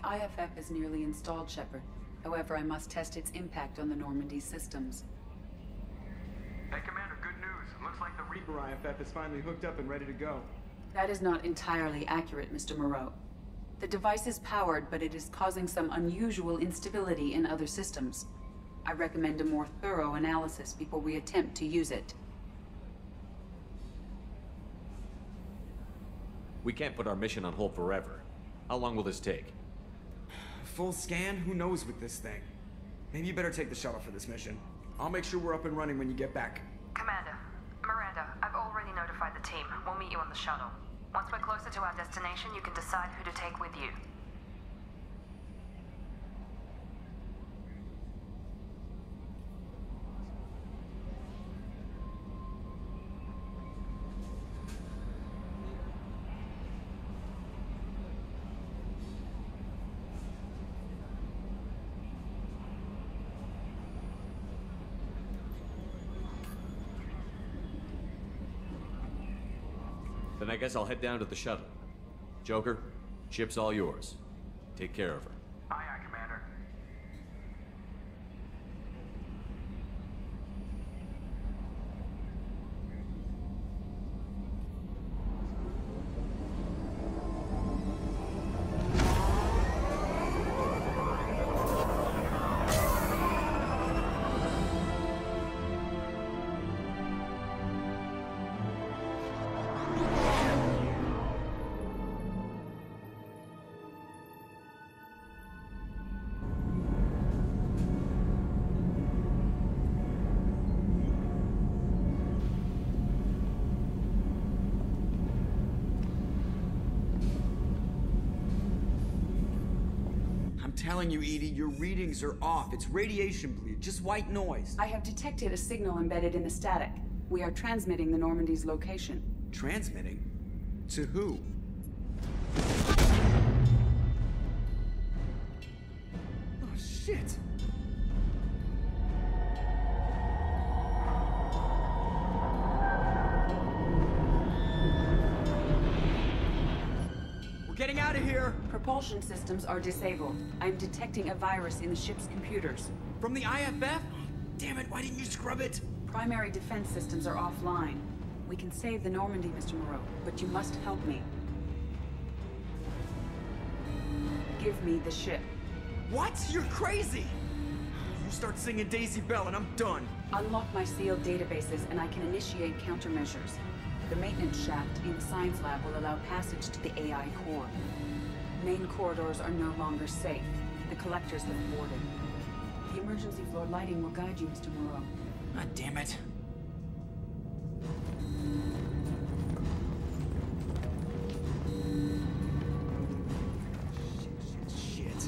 IFF is nearly installed, Shepard. However, I must test its impact on the Normandy systems. Hey, Commander, good news. Looks like the Reaper IFF is finally hooked up and ready to go. That is not entirely accurate, Mr. Moreau. The device is powered, but it is causing some unusual instability in other systems. I recommend a more thorough analysis before we attempt to use it. We can't put our mission on hold forever. How long will this take? Full scan? Who knows with this thing? Maybe you better take the shuttle for this mission. I'll make sure we're up and running when you get back. Commander, Miranda, I've already notified the team. We'll meet you on the shuttle. Once we're closer to our destination, you can decide who to take with you. Then I guess I'll head down to the shuttle. Joker, ship's all yours. Take care of her. Aye, aye, Commander. Telling you, Edie, your readings are off. It's radiation bleed, just white noise. I have detected a signal embedded in the static. We are transmitting the Normandy's location. Transmitting? To who? Oh, shit. We're getting out of here! Propulsion systems are disabled. I'm detecting a virus in the ship's computers. From the IFF? Damn it, why didn't you scrub it? Primary defense systems are offline. We can save the Normandy, Mr. Moreau, but you must help me. Give me the ship. What? You're crazy! You start singing Daisy Bell and I'm done. Unlock my sealed databases and I can initiate countermeasures. The maintenance shaft in the science lab will allow passage to the AI core. Main corridors are no longer safe. The collectors have boarded. The emergency floor lighting will guide you, Mr. Moreau. God damn it. Shit.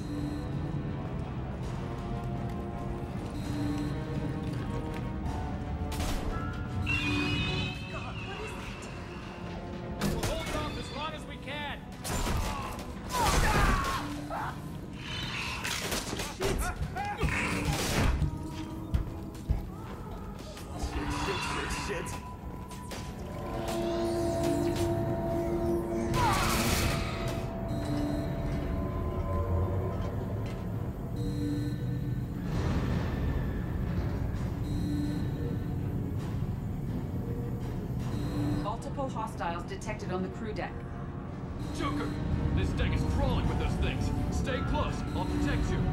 Shit. Multiple hostiles detected on the crew deck. Joker! This deck is crawling with those things. Stay close. I'll protect you.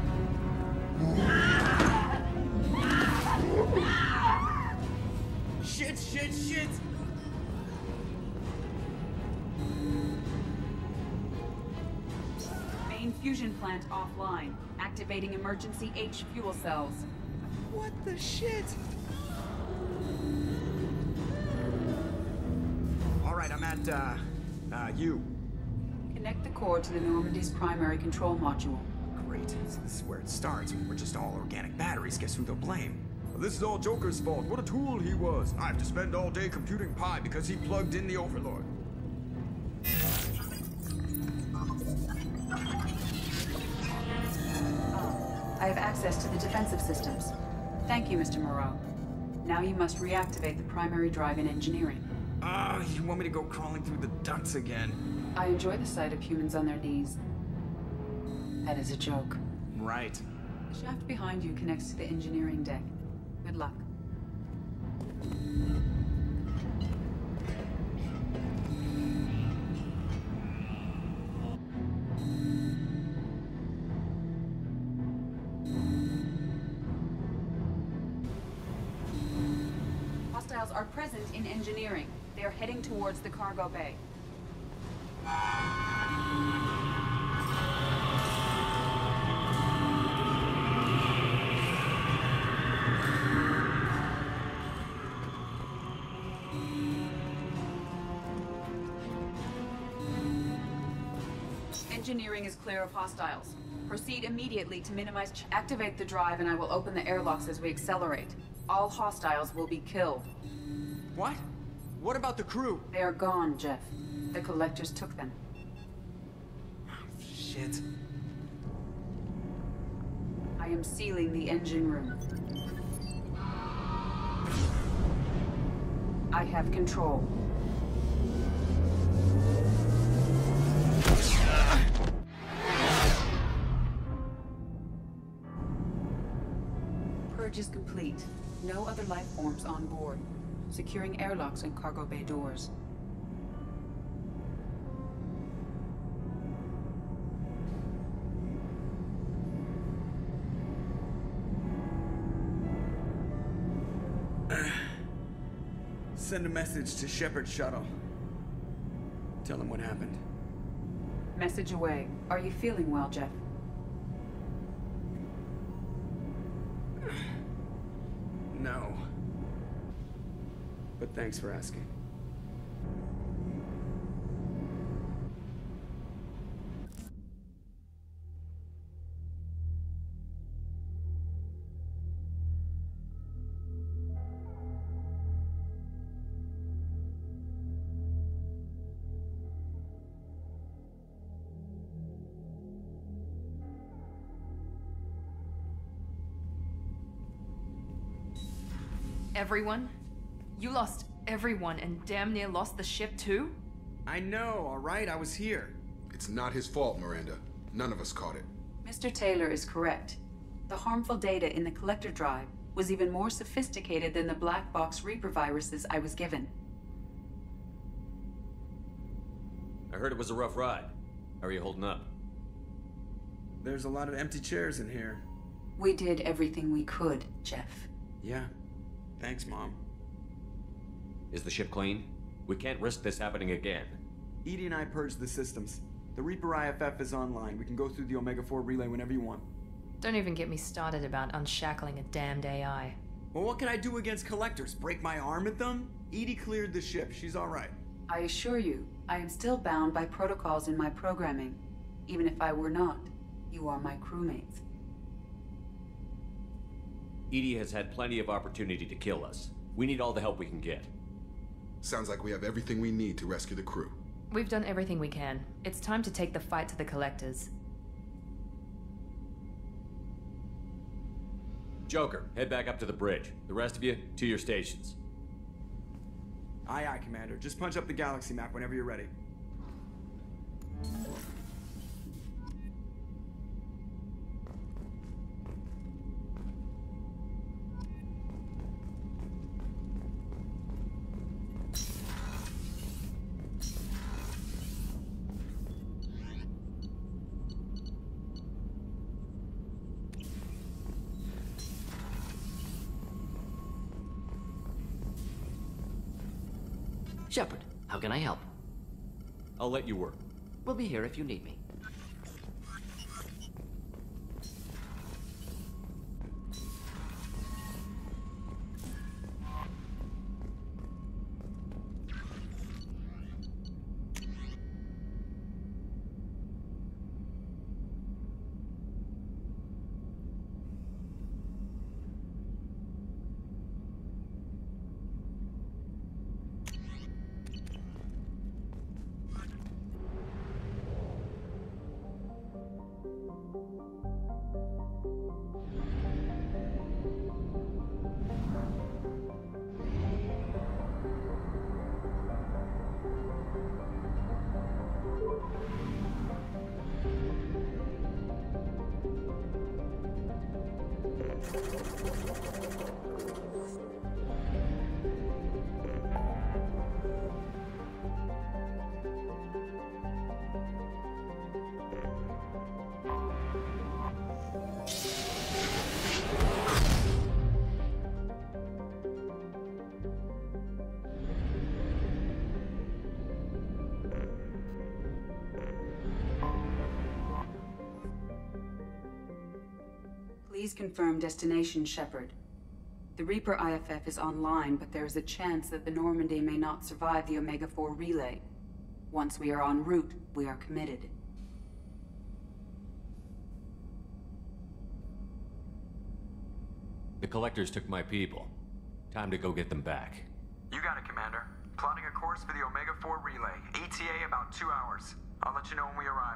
Shit! Main fusion plant offline. Activating emergency H fuel cells. What the shit? Alright, I'm at, U. Connect the core to the Normandy's primary control module. Great. So this is where it starts. We're just all organic batteries. Guess who they'll blame? Well, this is all Joker's fault. What a tool he was. I have to spend all day computing pi because he plugged in the Overlord. I have access to the defensive systems. Thank you, Mr. Moreau. Now you must reactivate the primary drive in engineering. You want me to go crawling through the ducts again? I enjoy the sight of humans on their knees. That is a joke. Right. The shaft behind you connects to the engineering deck. Good luck. Hostiles are present in engineering. They are heading towards the cargo bay. Engineering is clear of hostiles. Proceed immediately to minimize... Activate the drive and I will open the airlocks as we accelerate. All hostiles will be killed. What? What about the crew? They are gone, Jeff. The collectors took them. Shit. I am sealing the engine room. I have control. Purge is complete. No other life forms on board. Securing airlocks and cargo bay doors. Send a message to Shepard's shuttle. Tell him what happened. Message away. Are you feeling well, Jeff? No. But thanks for asking. Everyone? You lost everyone and damn near lost the ship too? I know, alright? I was here. It's not his fault, Miranda. None of us caught it. Mr. Taylor is correct. The harmful data in the collector drive was even more sophisticated than the black box Reaper viruses I was given. I heard it was a rough ride. How are you holding up? There's a lot of empty chairs in here. We did everything we could, Jeff. Yeah. Thanks, Mom. Is the ship clean? We can't risk this happening again. Edie and I purged the systems. The Reaper IFF is online. We can go through the Omega-4 relay whenever you want. Don't even get me started about unshackling a damned AI. Well, what can I do against collectors? Break my arm at them? Edie cleared the ship. She's alright. I assure you, I am still bound by protocols in my programming. Even if I were not, you are my crewmates. Edie has had plenty of opportunity to kill us. We need all the help we can get. Sounds like we have everything we need to rescue the crew. We've done everything we can. It's time to take the fight to the collectors. Joker, head back up to the bridge. The rest of you, to your stations. Aye, aye, Commander. Just punch up the galaxy map whenever you're ready. Shepard, how can I help? I'll let you work. We'll be here if you need me. Please confirm destination, Shepard. The Reaper IFF is online, but there is a chance that the Normandy may not survive the Omega-4 relay. Once we are en route, we are committed. The Collectors took my people. Time to go get them back. You got it, Commander. Plotting a course for the Omega-4 relay. ETA about 2 hours. I'll let you know when we arrive.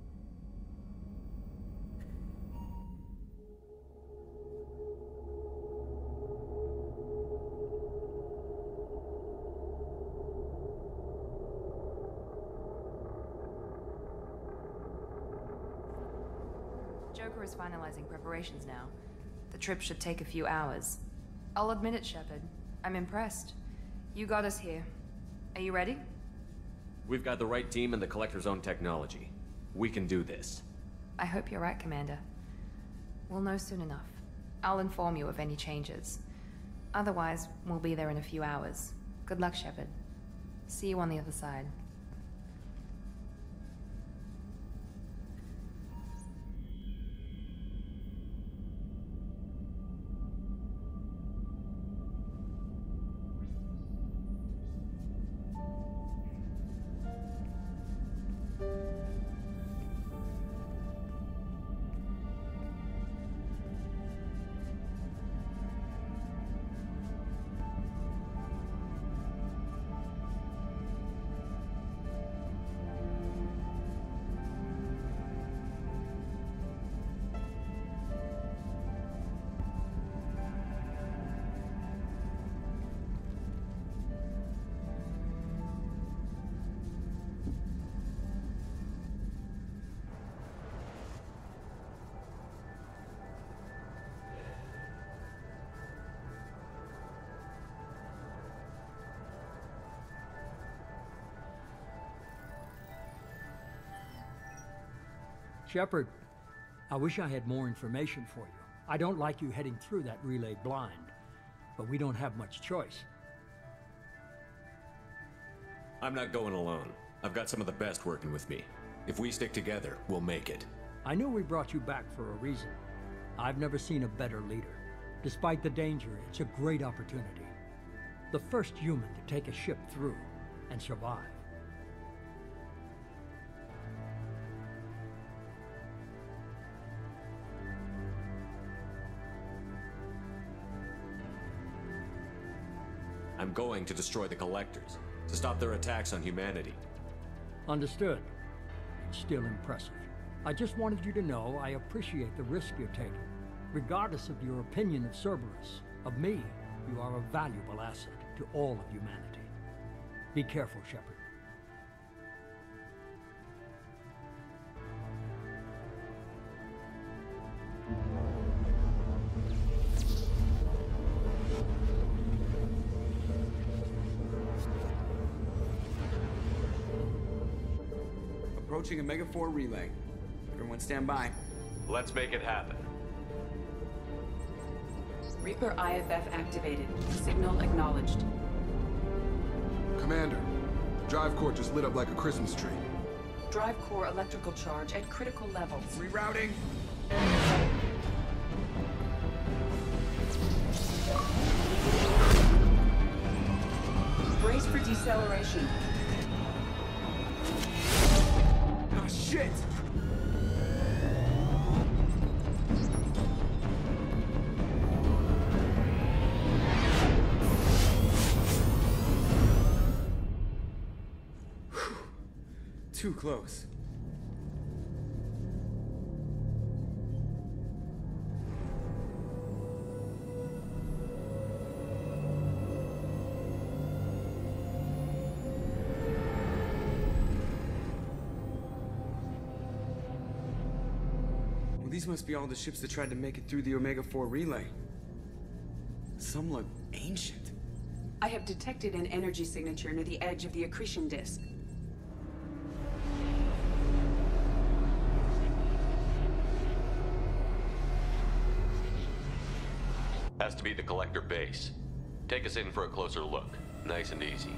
Joker is finalizing preparations now. The trip should take a few hours. I'll admit it, Shepard. I'm impressed. You got us here. Are you ready? We've got the right team and the Collector's own technology. We can do this. I hope you're right, Commander. We'll know soon enough. I'll inform you of any changes. Otherwise, we'll be there in a few hours. Good luck, Shepard. See you on the other side. Shepard, I wish I had more information for you. I don't like you heading through that relay blind, but we don't have much choice. I'm not going alone. I've got some of the best working with me. If we stick together, we'll make it. I knew we brought you back for a reason. I've never seen a better leader. Despite the danger, it's a great opportunity. The first human to take a ship through and survive. I'm going to destroy the Collectors, to stop their attacks on humanity. Understood. It's still impressive. I just wanted you to know I appreciate the risk you're taking. Regardless of your opinion of Cerberus, of me, you are a valuable asset to all of humanity. Be careful, Shepard. Approaching Omega-4 relay. Everyone stand by. Let's make it happen. Reaper IFF activated. Signal acknowledged. Commander, drive core just lit up like a Christmas tree. Drive core electrical charge at critical levels. Rerouting. Brace for deceleration. Oh, shit! Too close. These must be all the ships that tried to make it through the Omega-4 relay. Some look ancient. I have detected an energy signature near the edge of the accretion disk. Has to be the collector base. Take us in for a closer look. Nice and easy.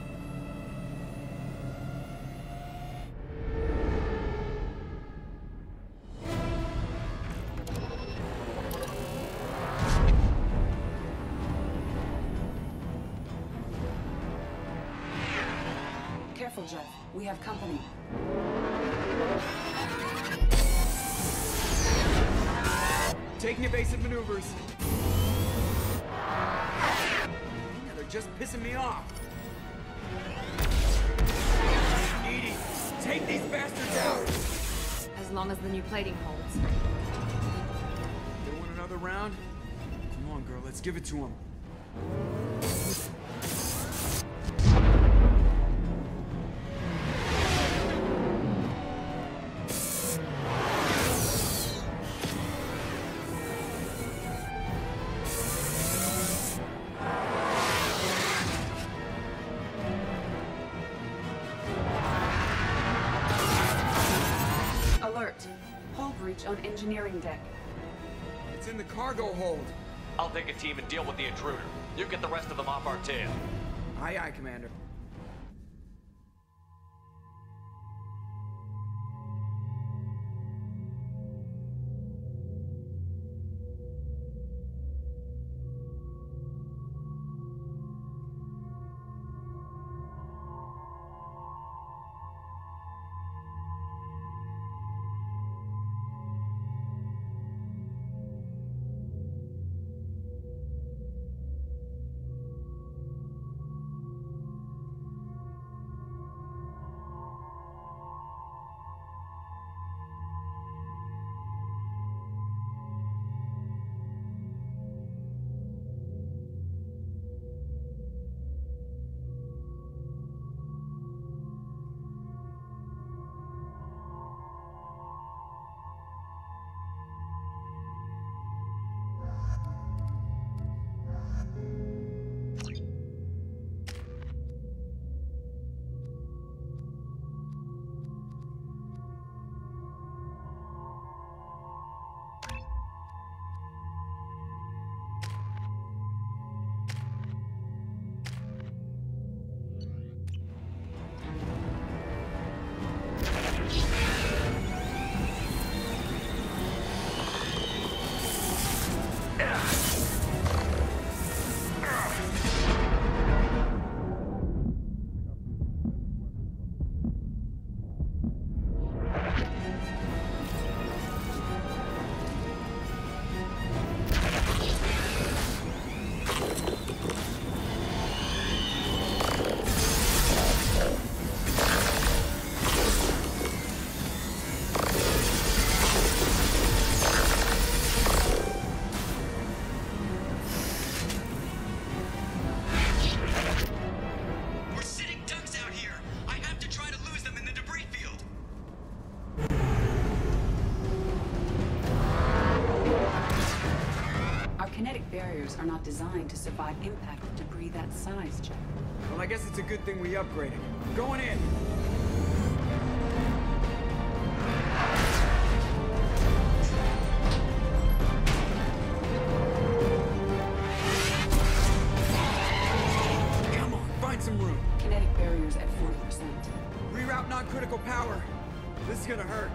Careful, Jeff. We have company. Taking evasive maneuvers. Yeah, they're just pissing me off. Edie, take these bastards out! As long as the new plating holds. They want another round? Come on, girl, let's give it to them. Alert. Hull breach on engineering deck. It's in the cargo hold. I'll take a team and deal with the intruder. You get the rest of them off our tail. Aye, aye, Commander. barriers are not designed to survive impact with debris that size, Jeff. Well, I guess it's a good thing we upgraded. Going in! Come on, find some room. Kinetic barriers at 40%. Reroute non-critical power. This is gonna hurt.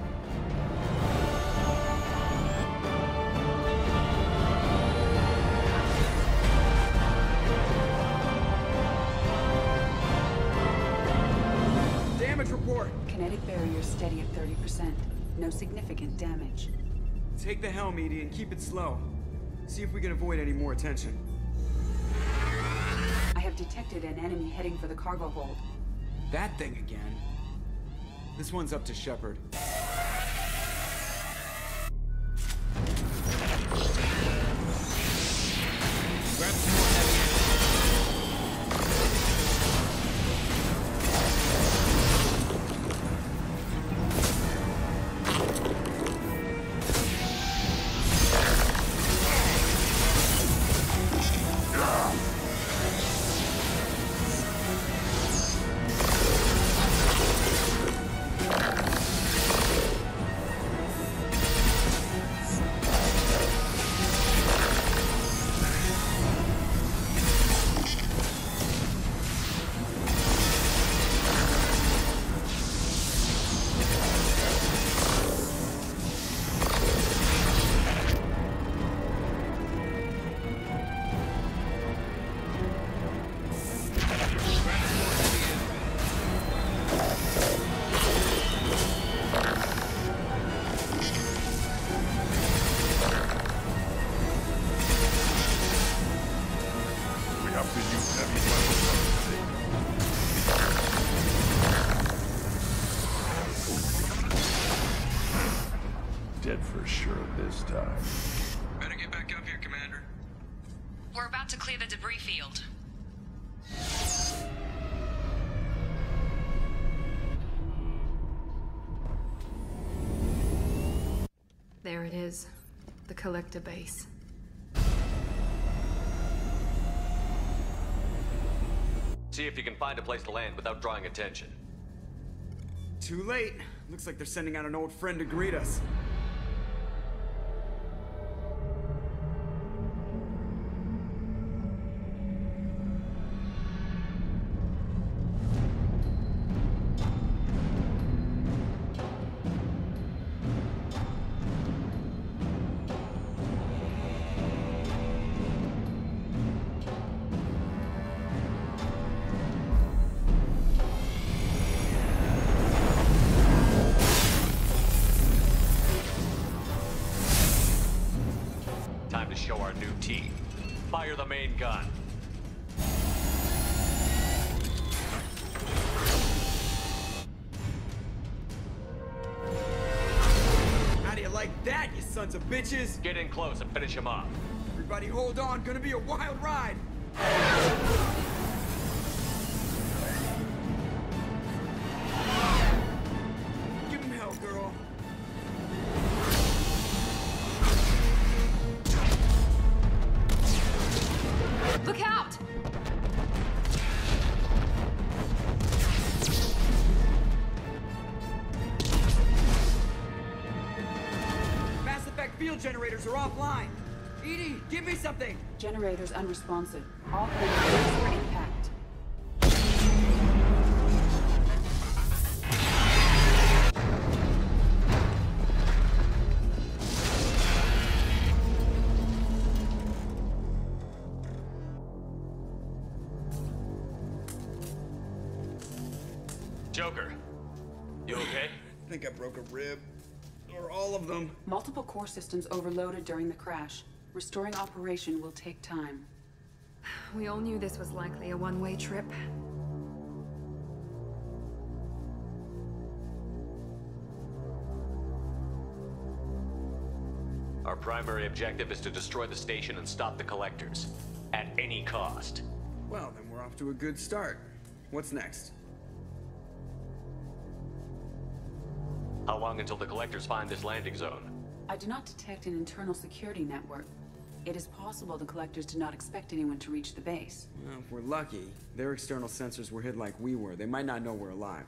Damage report. Kinetic barriers steady at 30%. No significant damage. Take the helm, Edie, and keep it slow. See if we can avoid any more attention. I have detected an enemy heading for the cargo hold. That thing again. This one's up to Shepard. Grab some more heavy ammo. have to use heavy weapons. Dead for sure this time. Better get back up here, Commander. We're about to clear the debris field. There it is. The collector base. See if you can find a place to land without drawing attention. Too late. Looks like they're sending out an old friend to greet us. Time to show our new teeth. Fire the main gun. How do you like that, you sons of bitches? Get in close and finish him off. Everybody hold on, gonna be a wild ride. Give him hell, girl. Look out! Mass effect field generators are offline. Edie, give me something. Generators unresponsive. All hands for impact. Joker, you okay? I think I broke a rib. Or all of them. Multiple core systems overloaded during the crash. Restoring operation will take time. We all knew this was likely a one-way trip. Our primary objective is to destroy the station and stop the collectors. At any cost. Well, then we're off to a good start. What's next? How long until the collectors find this landing zone? I do not detect an internal security network. It is possible the collectors did not expect anyone to reach the base. Well, if we're lucky, their external sensors were hid like we were. They might not know we're alive.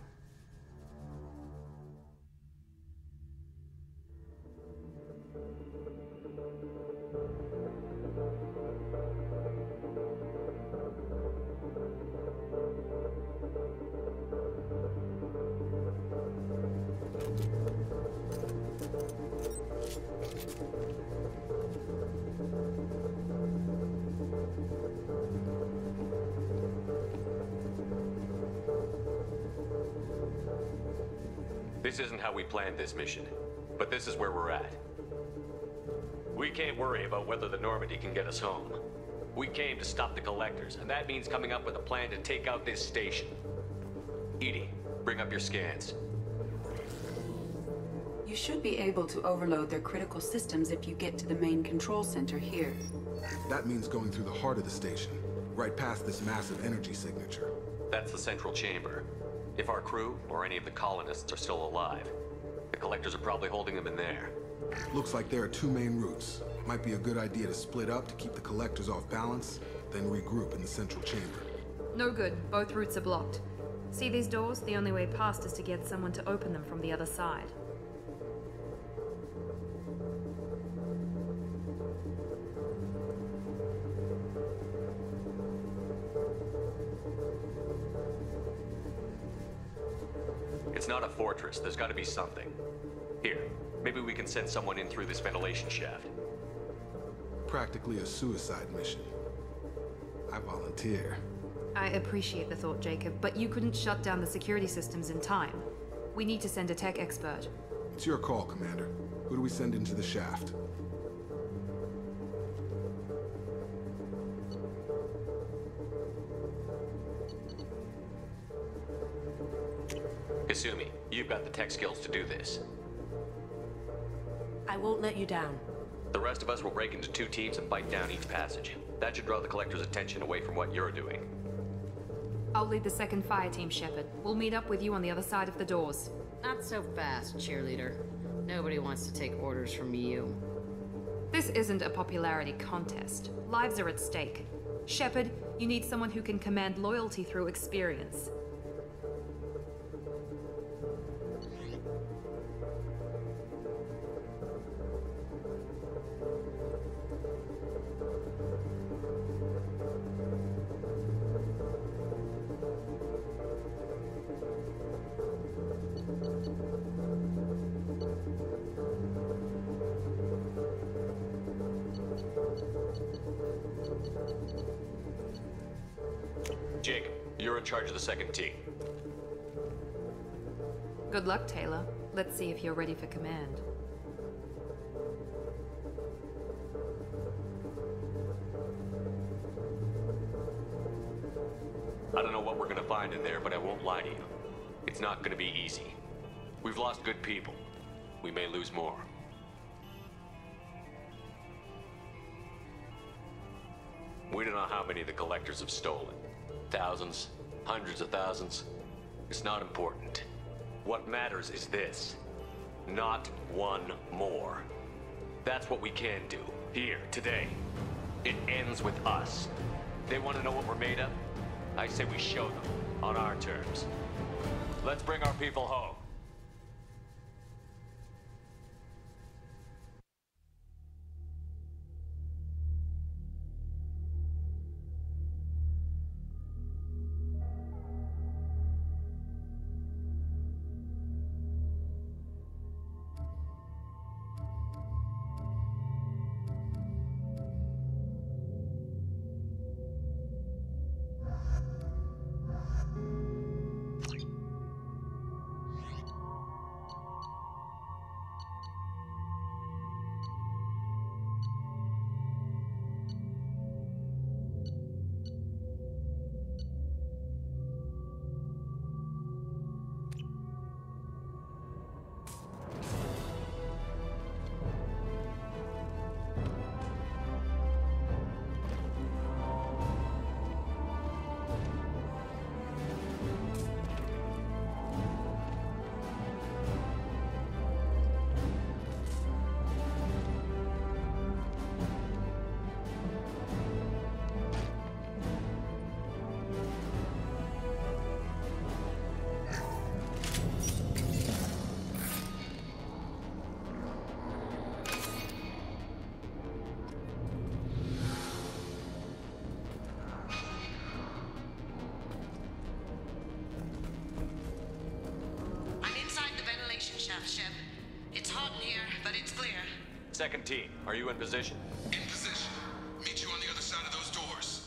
This isn't how we planned this mission, but this is where we're at. We can't worry about whether the Normandy can get us home. We came to stop the collectors, and that means coming up with a plan to take out this station. Edie, bring up your scans. You should be able to overload their critical systems if you get to the main control center here. That means going through the heart of the station, right past this massive energy signature. That's the central chamber. If our crew, or any of the colonists, are still alive, the collectors are probably holding them in there. Looks like there are two main routes. Might be a good idea to split up to keep the collectors off balance, then regroup in the central chamber. No good. Both routes are blocked. See these doors? The only way past is to get someone to open them from the other side. It's not a fortress. There's got to be something. Here, maybe we can send someone in through this ventilation shaft. Practically a suicide mission. I volunteer. I appreciate the thought, Jacob, but you couldn't shut down the security systems in time. We need to send a tech expert. It's your call, Commander. Who do we send into the shaft? Kasumi, you've got the tech skills to do this. I won't let you down. The rest of us will break into 2 teams and fight down each passage. That should draw the Collector's attention away from what you're doing. I'll lead the second fire team, Shepard. We'll meet up with you on the other side of the doors. Not so fast, cheerleader. Nobody wants to take orders from you. This isn't a popularity contest. Lives are at stake. Shepard, you need someone who can command loyalty through experience. Jacob, you're in charge of the second team. Good luck, Taylor. Let's see if you're ready for command. I don't know what we're gonna find in there, but I won't lie to you. It's not gonna be easy. We've lost good people. We may lose more. We don't know how many the Collectors have stolen. Thousands, hundreds of thousands. It's not important. What matters is this. Not one more. That's what we can do, here, today. It ends with us. They want to know what we're made of? I say we show them, on our terms. Let's bring our people home. Second team, are you in position? In position. Meet you on the other side of those doors.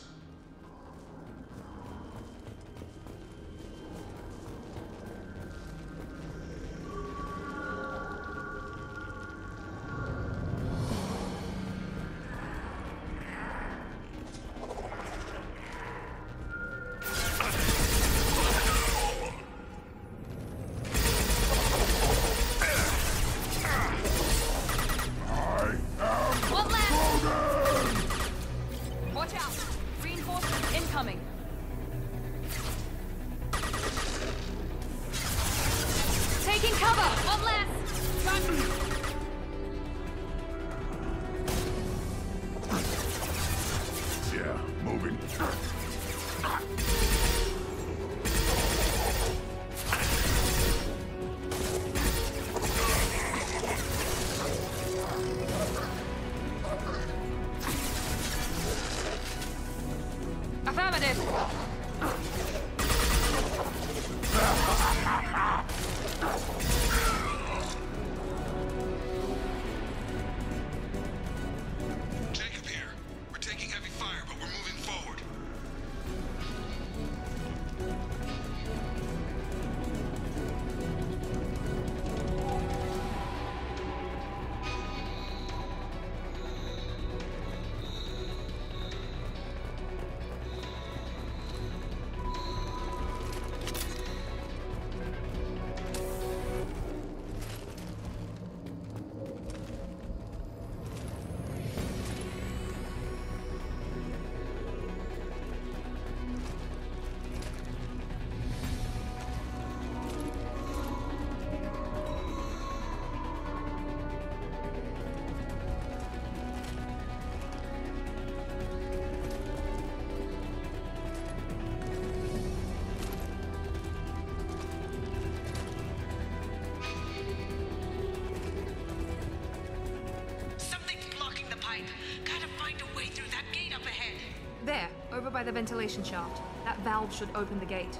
There, over by the ventilation shaft. That valve should open the gate.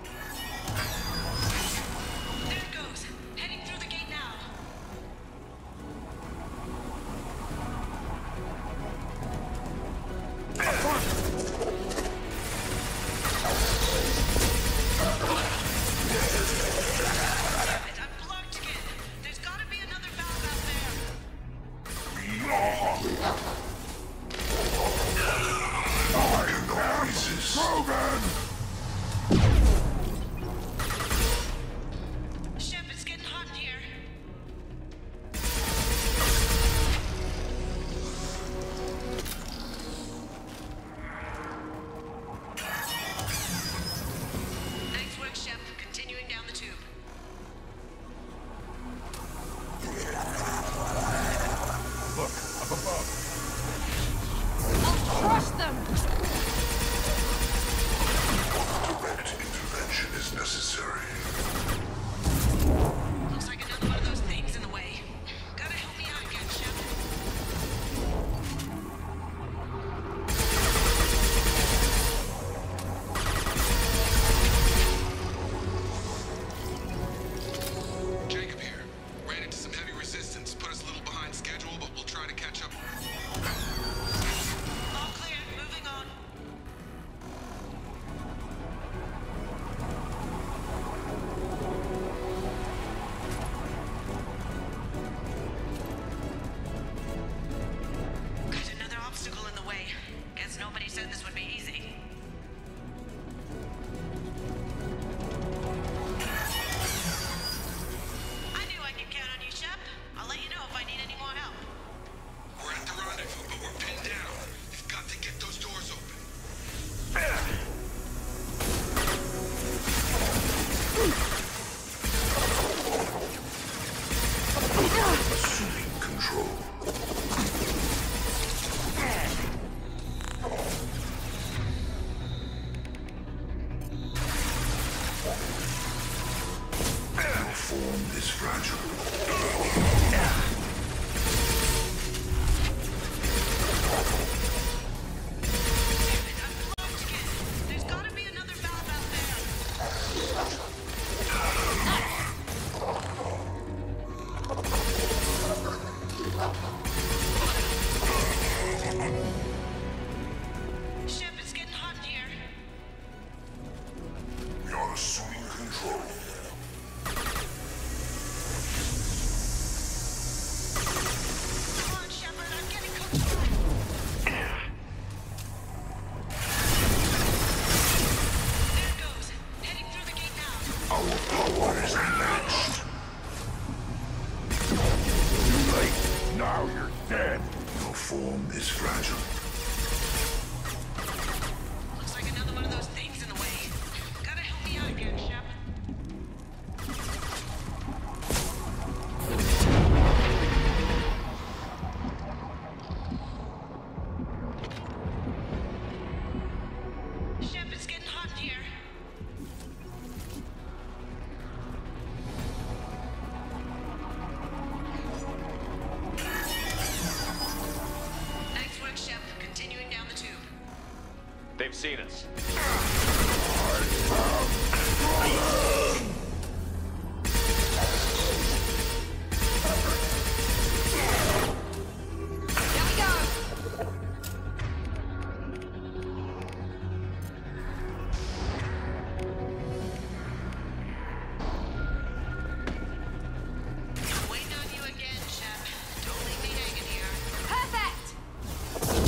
There it goes. Heading through the gate now. I'm blocked again. There's gotta be another valve out there. Shep, it's getting hot in here. Nice work, Shep. Continuing down the tube. Look, up above. I'll crush them! Direct intervention is necessary. Looks like another one of those things in the way. Gotta help me out again, Shep. Jacob here. Ran into some heavy resistance. Put us a little behind schedule, but we'll try to catch up. All clear. Moving on. Got another obstacle in the way. Guess nobody said this would be easy. I knew I could count on you, Shep. I'll let you know if I need any more help. We're at the rendezvous, but we're pinned down. You've got to get those doors open. Assuming control. Your form is fragile. I'm blocked again. There's gotta be another valve out there. Shep, it's getting hot in here. You're assuming control. Come on, Shepard, I'm getting cooked. There it goes. Heading through the gate now. Our power is unmatched. Too late. Now you're dead. Your form is fragile. Looks like another one of those things in the way. Gotta help me out again, Shep. Shep, it's getting hot in here. Nice work, Shep. Continuing down the tube. They've seen us. Here we go! I'm waiting on you again, Shep. Don't leave me hanging here. Perfect!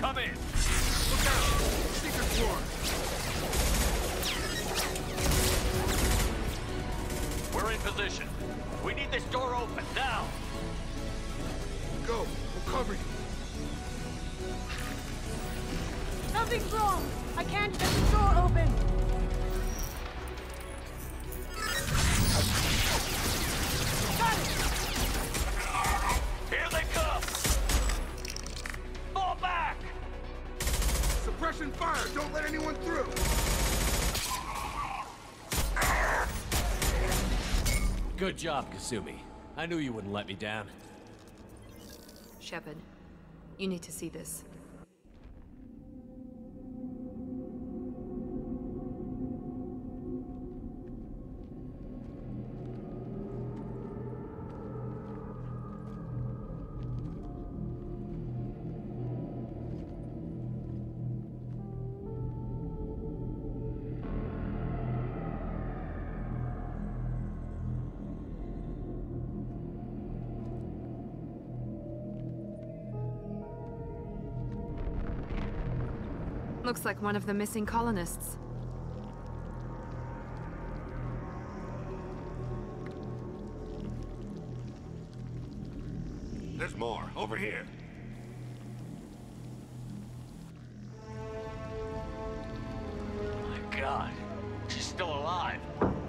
Come in! Look out! Secret floor! We're in position. We need this door open, now! Go! We'll cover you! Something's wrong! I can't get the door open! Got it! Here they come! Fall back! Suppression fire! Don't let anyone through! Good job, Kasumi. I knew you wouldn't let me down. Shepard, you need to see this. Looks like one of the missing colonists. There's more. Over here. My God, she's still alive.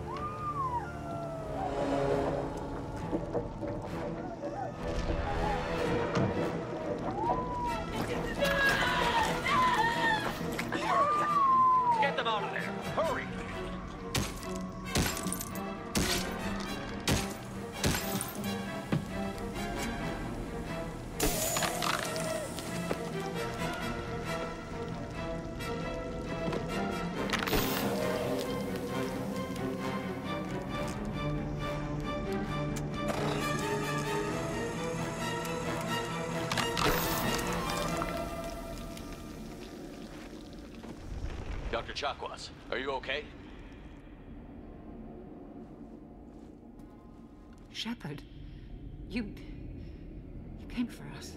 Get them out of there! Hurry! Dr. Chakwas, are you okay? Shepard, you came for us.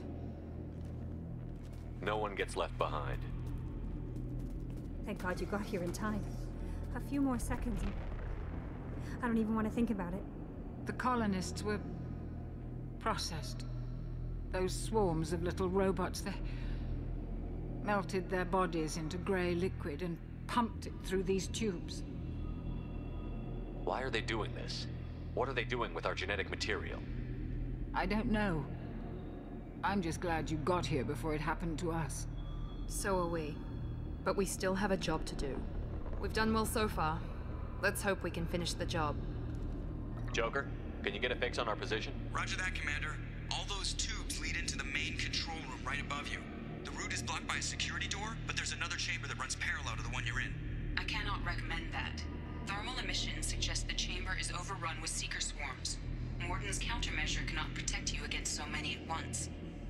No one gets left behind. Thank God you got here in time. A few more seconds and I don't even want to think about it. The colonists were processed. Those swarms of little robots, they melted their bodies into grey liquid and pumped it through these tubes. Why are they doing this? What are they doing with our genetic material? I don't know. I'm just glad you got here before it happened to us. So are we. But we still have a job to do. We've done well so far. Let's hope we can finish the job. Joker, can you get a fix on our position? Roger that, Commander. All those tubes lead into the main control room right above you. The route is blocked by a security door, but there's another chamber that runs parallel to the one you're in. I cannot recommend that. Thermal emissions suggest the chamber is overrun with seeker swarms. Morden's countermeasure cannot protect you against so many at once.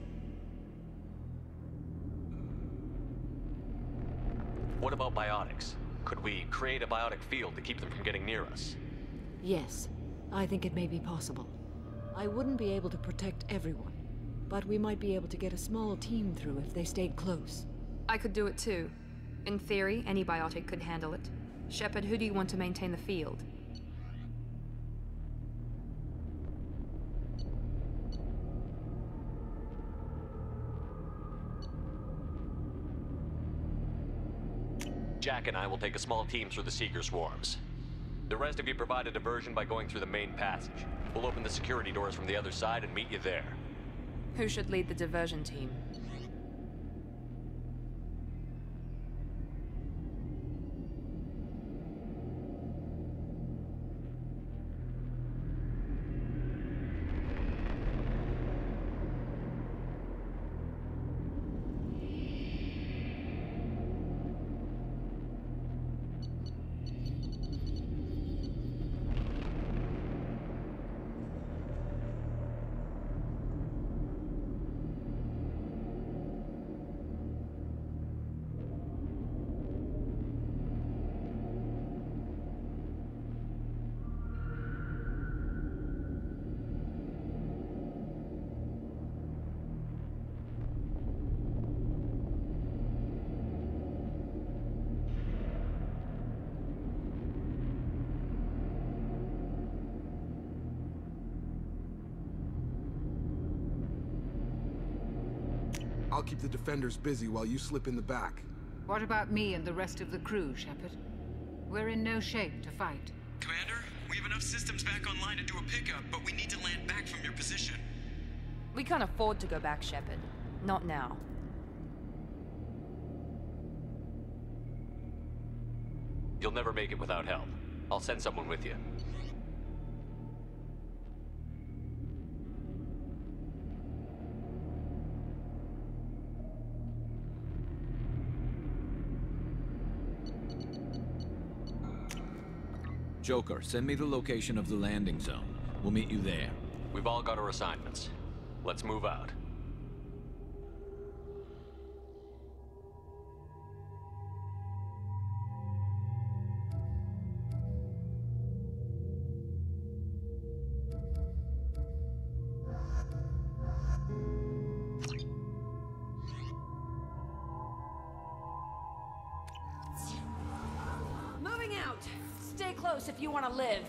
What about biotics? Could we create a biotic field to keep them from getting near us? Yes, I think it may be possible. I wouldn't be able to protect everyone, but we might be able to get a small team through if they stayed close. I could do it too. In theory, any biotic could handle it. Shepard, who do you want to maintain the field? Jack and I will take a small team through the Seeker swarms. The rest of you provide a diversion by going through the main passage. We'll open the security doors from the other side and meet you there. Who should lead the diversion team? I'll keep the defenders busy while you slip in the back. What about me and the rest of the crew, Shepard? We're in no shape to fight. Commander, we have enough systems back online to do a pickup, but we need to land back from your position. We can't afford to go back, Shepard. Not now. You'll never make it without help. I'll send someone with you. Joker, send me the location of the landing zone. We'll meet you there. We've all got our assignments. Let's move out. Moving out! Stay close if you want to live.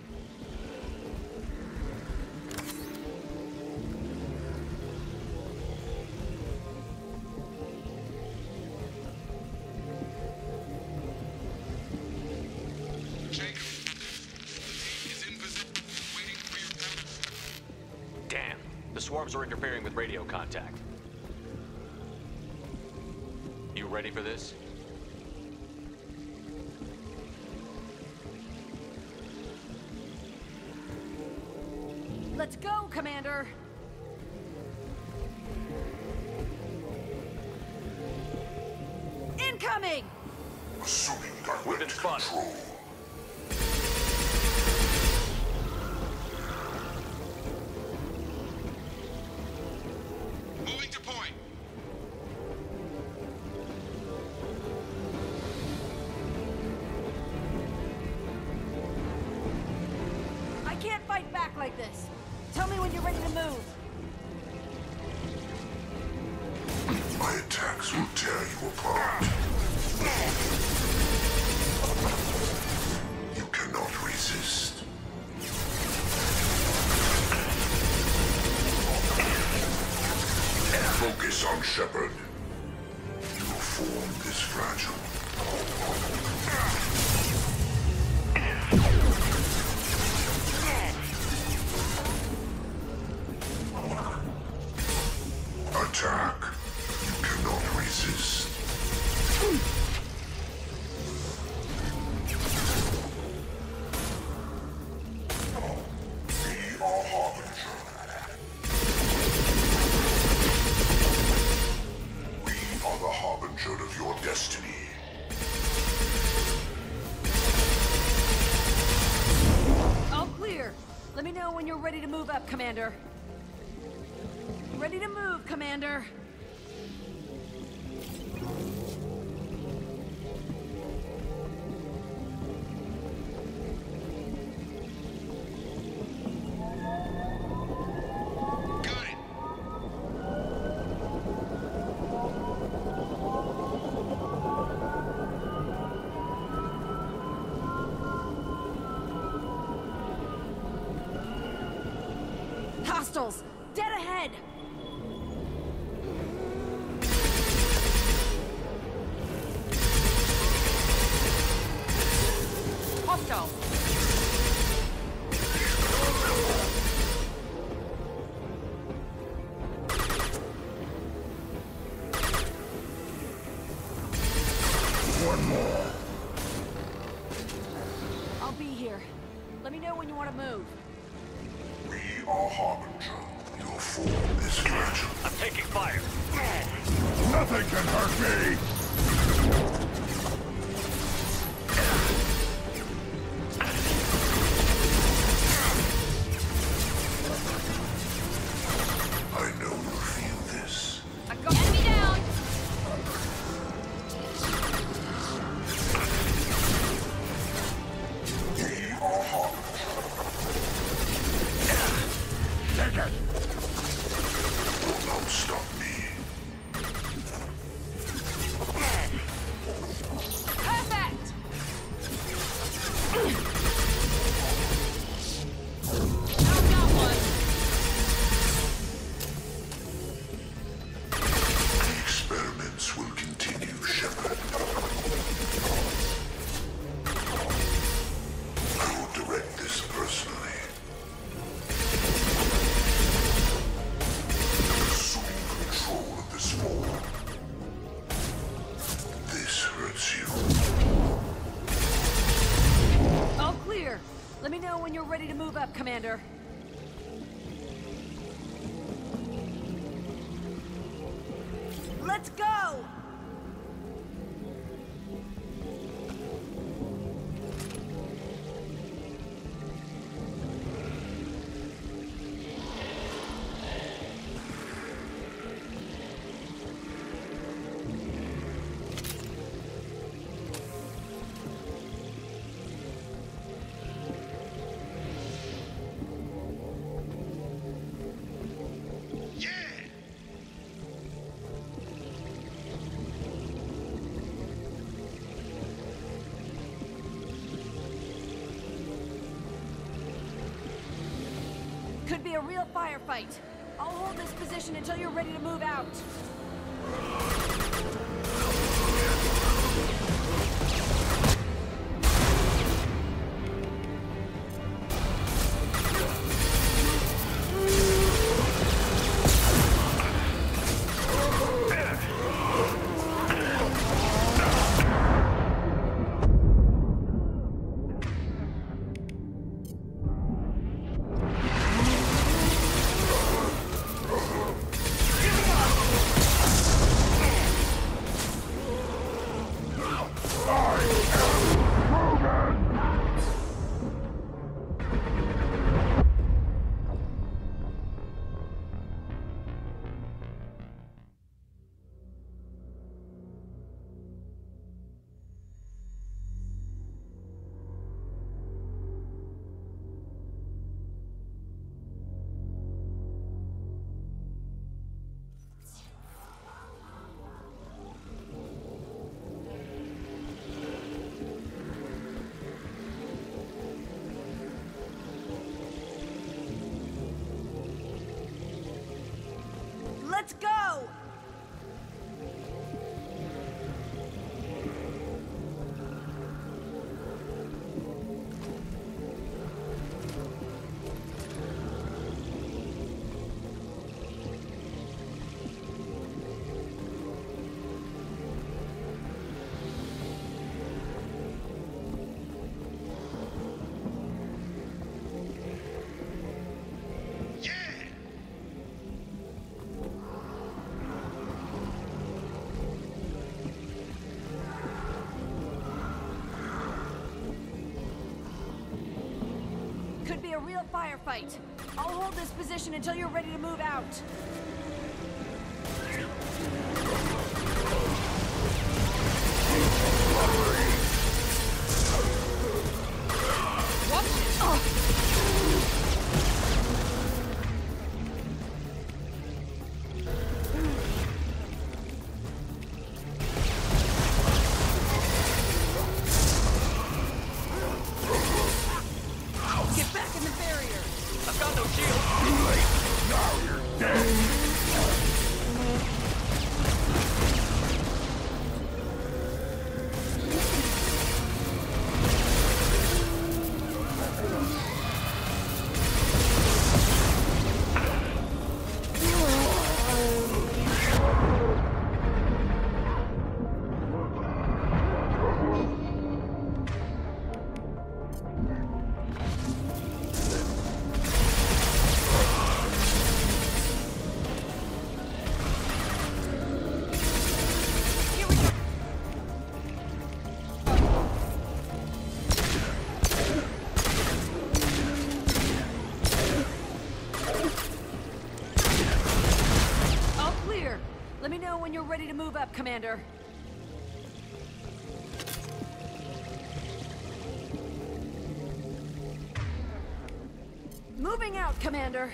Damn. The swarms are interfering with radio contact. You ready for this? Let's go, Commander! Incoming! Assuming direct We've been spotted. control. Moving to point. I can't fight back like this. Tell me when you're ready to move. My attacks will tear you apart. You cannot resist. Focus on Shepard. Your form is fragile. Attack. You cannot resist. Be our harbinger. We are the harbinger of your destiny. All clear. Let me know when you're ready to move up, Commander. Ready to move, Commander. Got it. Hostiles! Dead ahead! Hostile! One more. I'll be here. Let me know when you want to move. We are harbinger. Your form is fragile. I'm taking fire. Nothing can hurt me! I know you feel this. I got enemy down! We are harbinger. Take it! Will not stop me. This will continue, Shepard. I will direct this personally. Assume control of the swarm. This hurts you. All clear. Let me know when you're ready to move up, Commander. Let's go! Could be a real firefight. I'll hold this position until you're ready to move out. Let's go! Could be a real firefight. I'll hold this position until you're ready to move out. Watch it! Oh. When you're ready to move up, Commander. Moving out, Commander.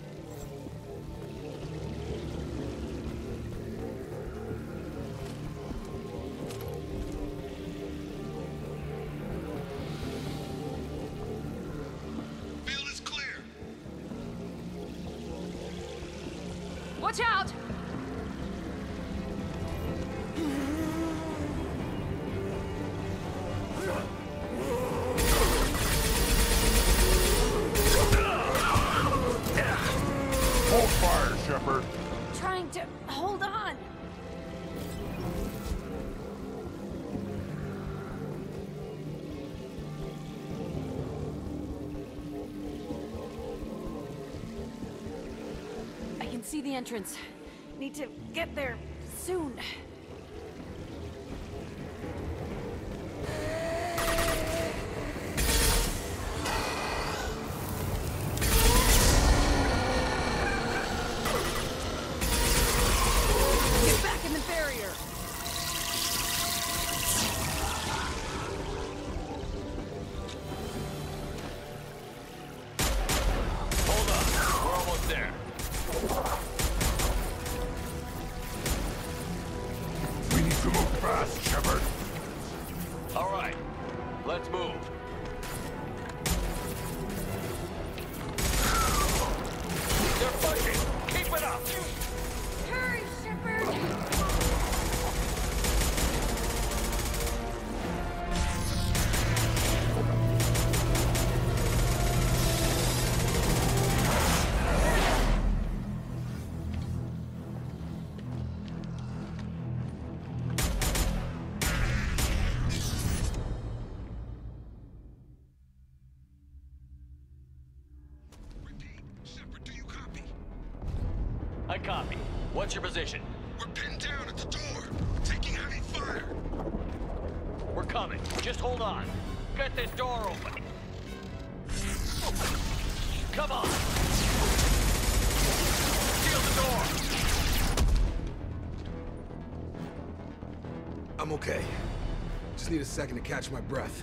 Field is clear. Watch out! trying to hold on. I can see the entrance. Need to get there soon. Get back in the barrier. Hold on, we're almost there. We need to move fast, Shepard. All right, let's move. They're pushing. Keep it up. Hurry, Shepard! I copy. What's your position? We're pinned down at the door, taking heavy fire. We're coming. Just hold on. Get this door open. Come on. Seal the door. I'm okay. Just need a second to catch my breath.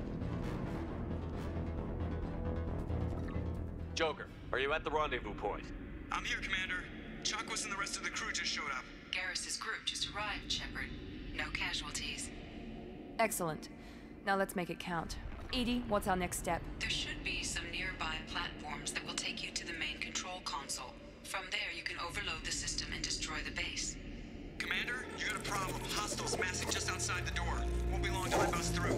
Joker, are you at the rendezvous point? I'm here, Commander. Chakwas and the rest of the crew just showed up. Garrus's group just arrived, Shepard. No casualties. Excellent. Now let's make it count. Edie, what's our next step? There should be some nearby platforms that will take you to the main control console. From there, you can overload the system and destroy the base. Commander, you got a problem. Hostiles massing just outside the door. Won't be long till I bust through.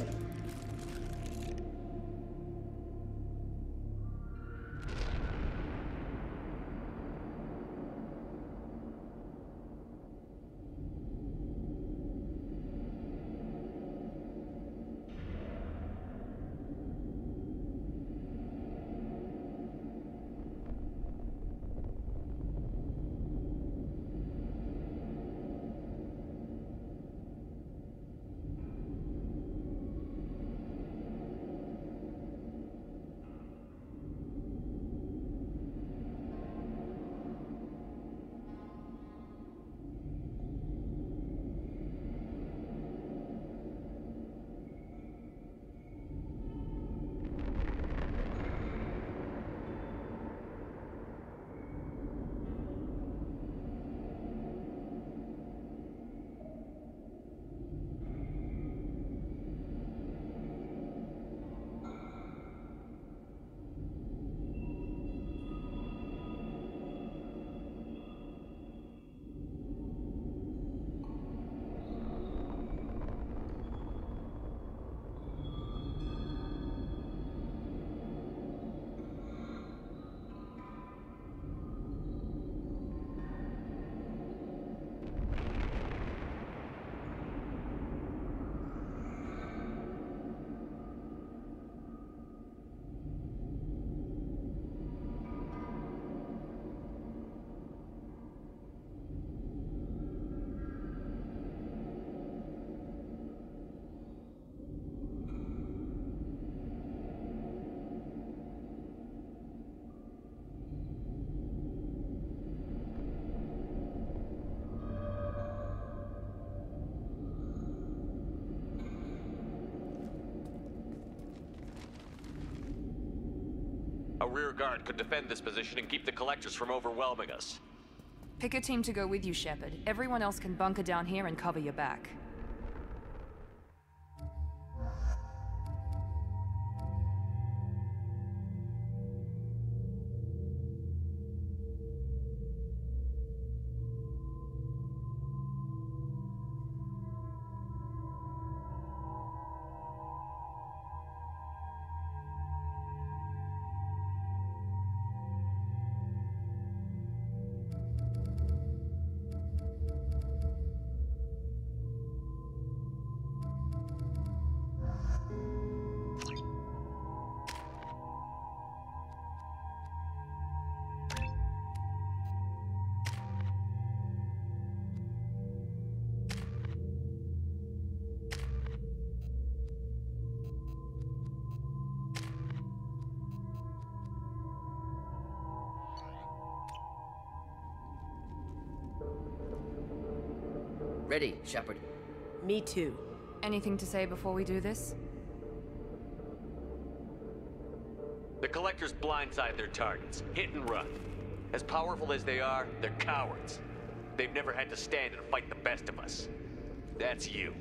A rear guard could defend this position and keep the collectors from overwhelming us. Pick a team to go with you, Shepard. Everyone else can bunker down here and cover your back. Ready, Shepard. Me too. Anything to say before we do this? The Collectors blindside their targets. Hit and run. As powerful as they are, they're cowards. They've never had to stand and fight the best of us. That's you.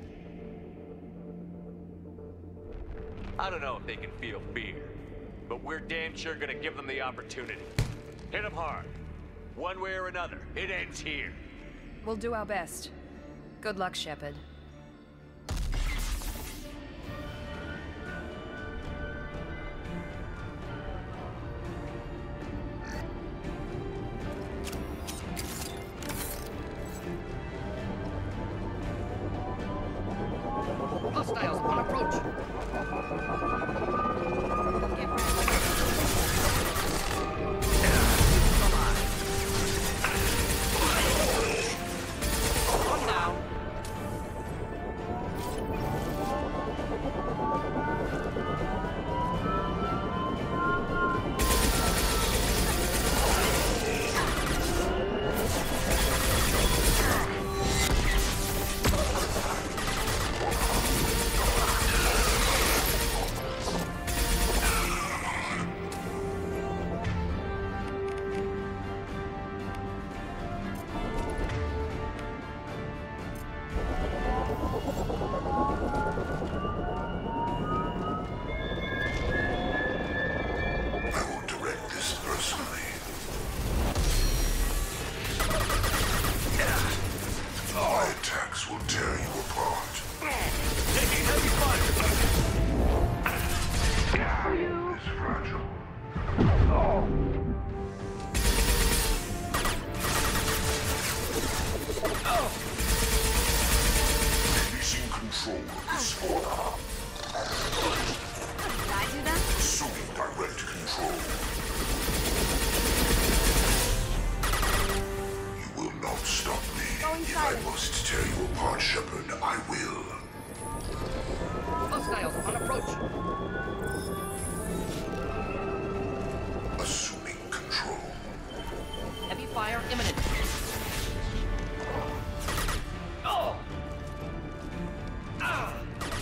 I don't know if they can feel fear, but we're damn sure gonna give them the opportunity. Hit them hard. One way or another, it ends here. We'll do our best. Good luck, Shepard. Hostiles on approach. One down. Hostiles on approach. Assuming control. Heavy fire imminent. Oh! Ah!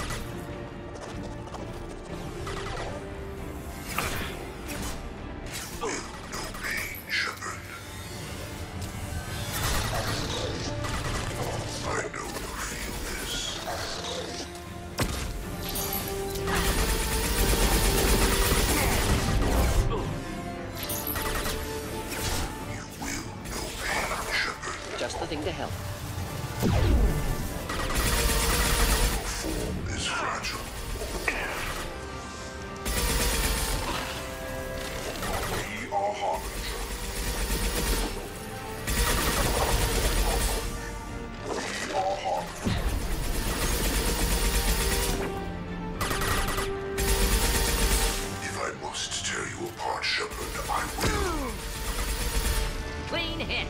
Just the thing to help. Form is fragile. We are Harbinger. We are Harbinger. If I must tear you apart, Shepard, I will. Clean hit.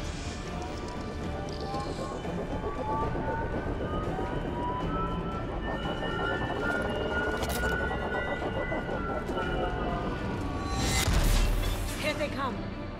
Here they come.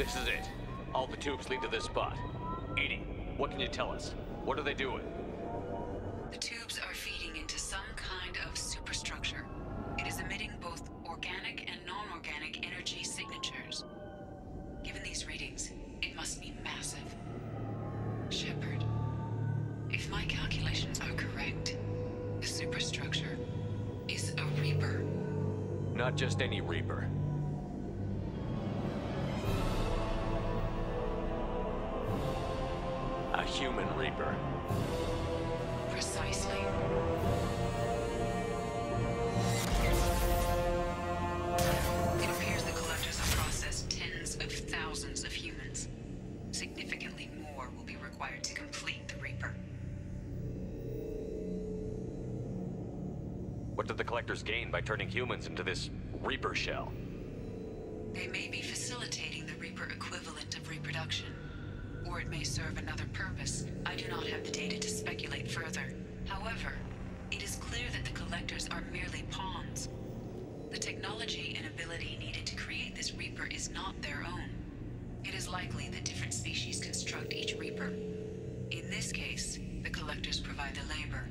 This is it. All the tubes lead to this spot. Edie, what can you tell us? What are they doing? The tubes are feeding into some kind of superstructure. It is emitting both organic and non-organic energy signatures. Given these readings, it must be massive. Shepard, if my calculations are correct, the superstructure is a Reaper. Not just any Reaper. A human Reaper. Precisely. It appears the collectors have processed tens of thousands of humans. Significantly more will be required to complete the Reaper. What did the collectors gain by turning humans into this Reaper shell? They may be facilitating the Reaper equivalent of reproduction. Or it may serve another purpose. I do not have the data to speculate further. However, it is clear that the collectors are merely pawns. The technology and ability needed to create this Reaper is not their own. It is likely that different species construct each Reaper. In this case, the collectors provide the labor.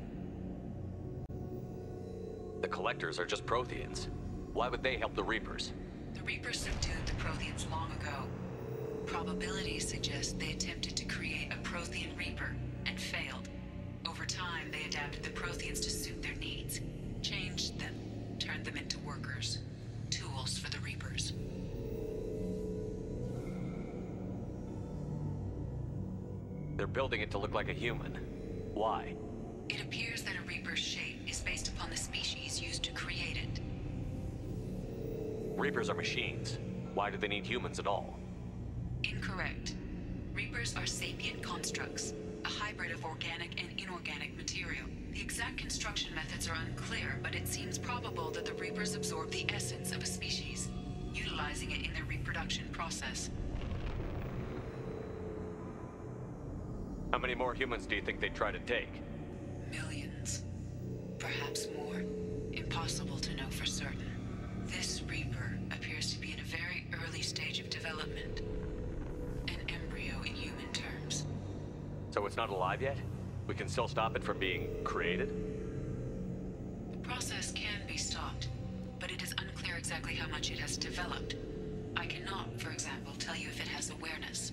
The collectors are just Protheans. Why would they help the Reapers? The Reapers subdued the Protheans long ago. Probabilities suggest they attempted to create a Prothean Reaper and failed. Over time, they adapted the Protheans to suit their needs, changed them, turned them into workers, tools for the Reapers. They're building it to look like a human. Why? It appears that a Reaper's shape is based upon the species used to create it. Reapers are machines. Why do they need humans at all? Incorrect. Reapers are sapient constructs, a hybrid of organic and inorganic material. The exact construction methods are unclear, but it seems probable that the Reapers absorb the essence of a species, utilizing it in their reproduction process. How many more humans do you think they'd try to take? Millions. Perhaps more. Impossible to know for certain. This Reaper appears to be in a very early stage of development. An embryo in human terms. So it's not alive yet? We can still stop it from being created? The process can be stopped, but it is unclear exactly how much it has developed. I cannot, for example, tell you if it has awareness.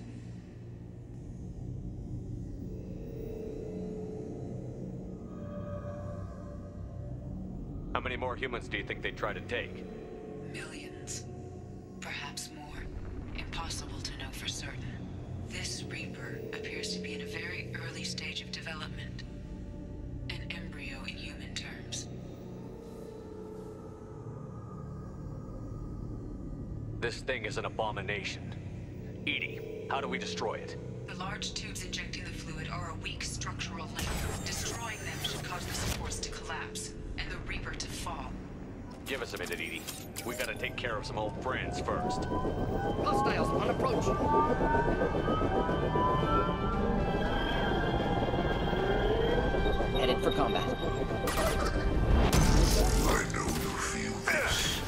How many more humans do you think they'd try to take? Millions. Perhaps more. Impossible to know for certain. This Reaper appears to be in a very early stage of development. An embryo in human terms. This thing is an abomination. Edie, how do we destroy it? The large tubes injecting the fluid are a weak structural link. Destroying them should cause the supports to collapse, and the Reaper to fall. Give us a minute, Edie. We gotta take care of some old friends first. Hostiles on approach. Headed for combat. I know you feel this.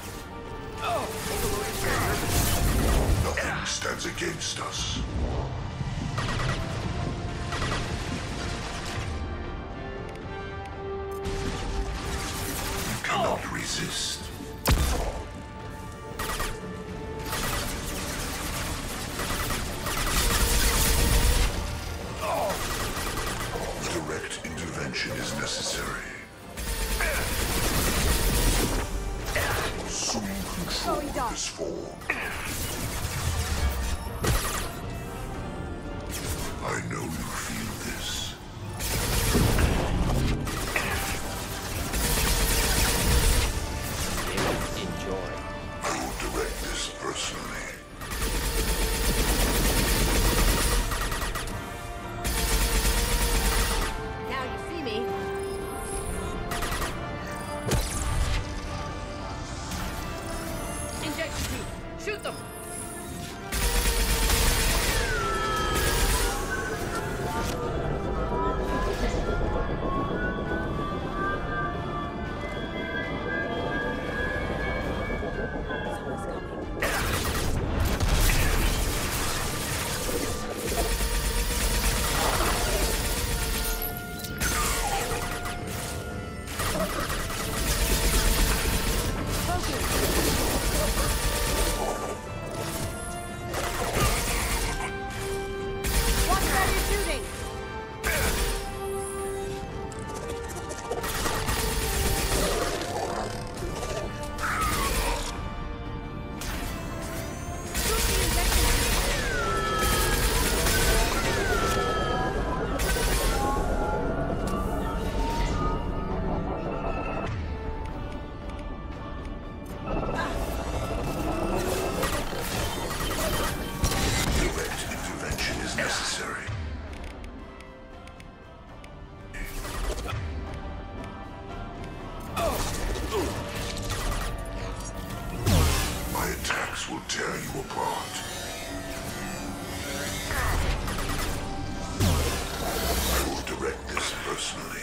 Nothing stands against us. You cannot resist. Direct intervention is necessary. Assume control of this form. I know you feel this. Enjoy. I will direct this personally. Now you see me. Injection tube. Shoot them. This will tear you apart. I will direct this personally.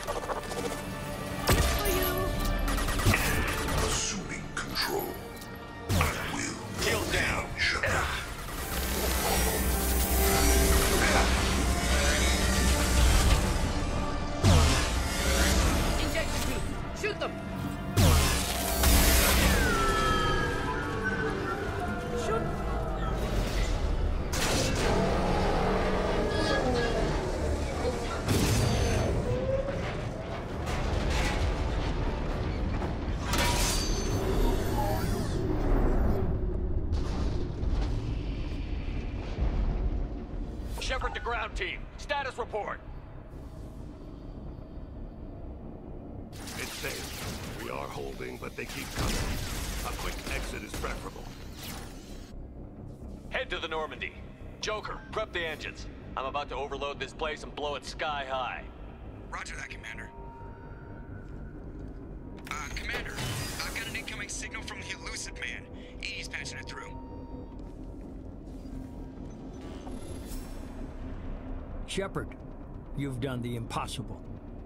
Assuming control. I will kill down Shepard. Injection team, shoot them! Shoot! Shepard to ground team. Status report. It's safe. We are holding, but they keep coming. A quick exit is preferable. Head to the Normandy. Joker, prep the engines. I'm about to overload this place and blow it sky high. Roger that, Commander. Commander, I've got an incoming signal from the elusive man. He's patching it through. Shepard, you've done the impossible.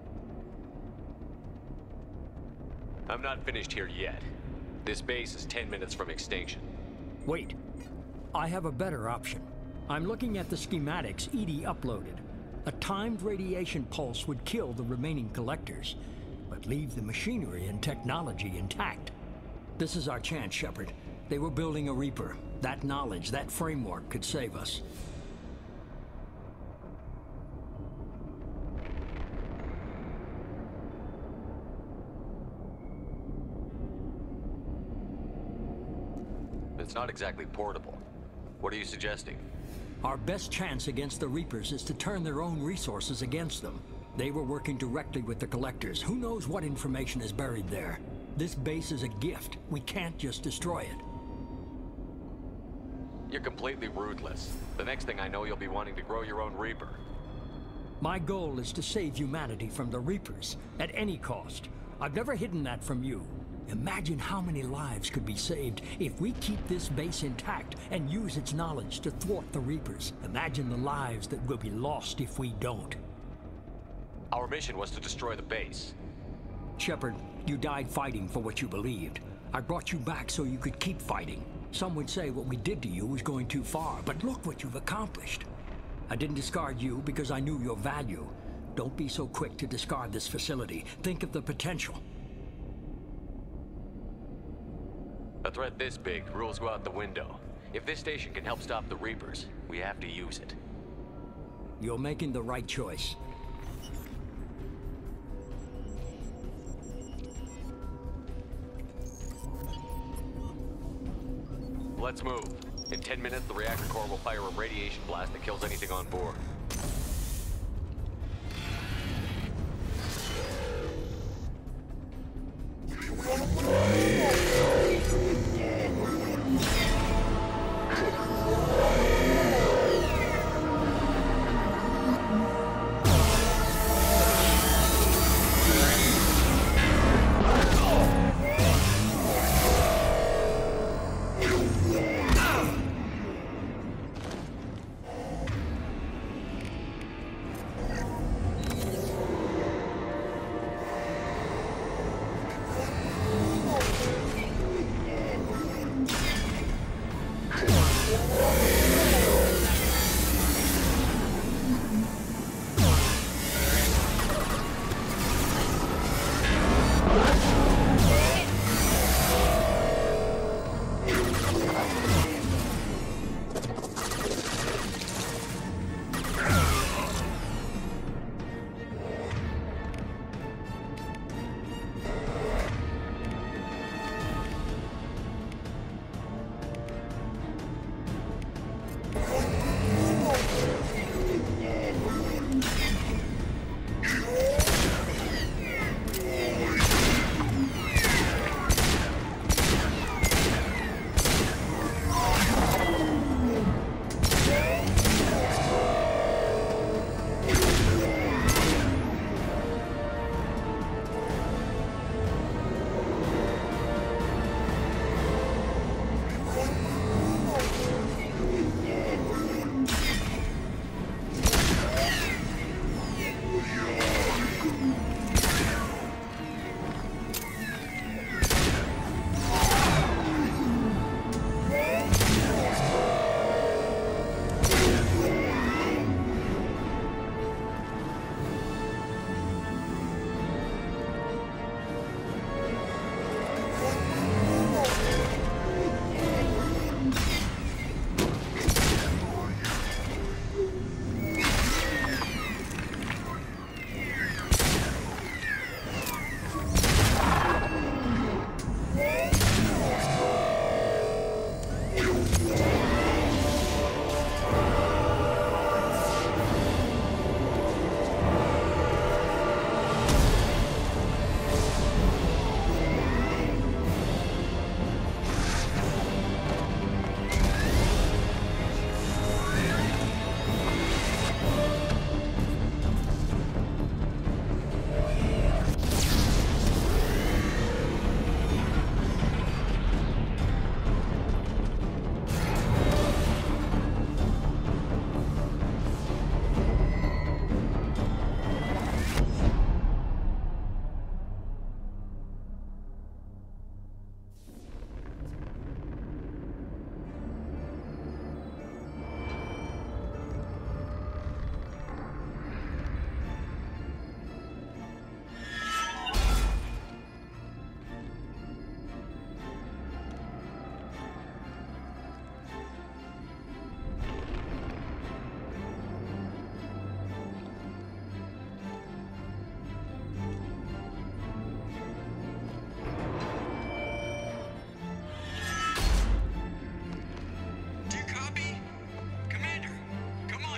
I'm not finished here yet. This base is 10 minutes from extinction. Wait. I have a better option. I'm looking at the schematics Edie uploaded. A timed radiation pulse would kill the remaining collectors, but leave the machinery and technology intact. This is our chance, Shepard. They were building a Reaper. That knowledge, that framework could save us. It's not exactly portable. What are you suggesting? Our best chance against the Reapers is to turn their own resources against them. They were working directly with the Collectors. Who knows what information is buried there? This base is a gift. We can't just destroy it. You're completely ruthless. The next thing I know, you'll be wanting to grow your own Reaper. My goal is to save humanity from the Reapers, at any cost. I've never hidden that from you. Imagine how many lives could be saved if we keep this base intact and use its knowledge to thwart the Reapers. Imagine the lives that will be lost if we don't. Our mission was to destroy the base. Shepard, you died fighting for what you believed. I brought you back so you could keep fighting. Some would say what we did to you was going too far, but look what you've accomplished. I didn't discard you because I knew your value. Don't be so quick to discard this facility. Think of the potential. A threat this big, rules go out the window. If this station can help stop the Reapers, we have to use it. You're making the right choice. Let's move. In 10 minutes, the reactor core will fire a radiation blast that kills anything on board.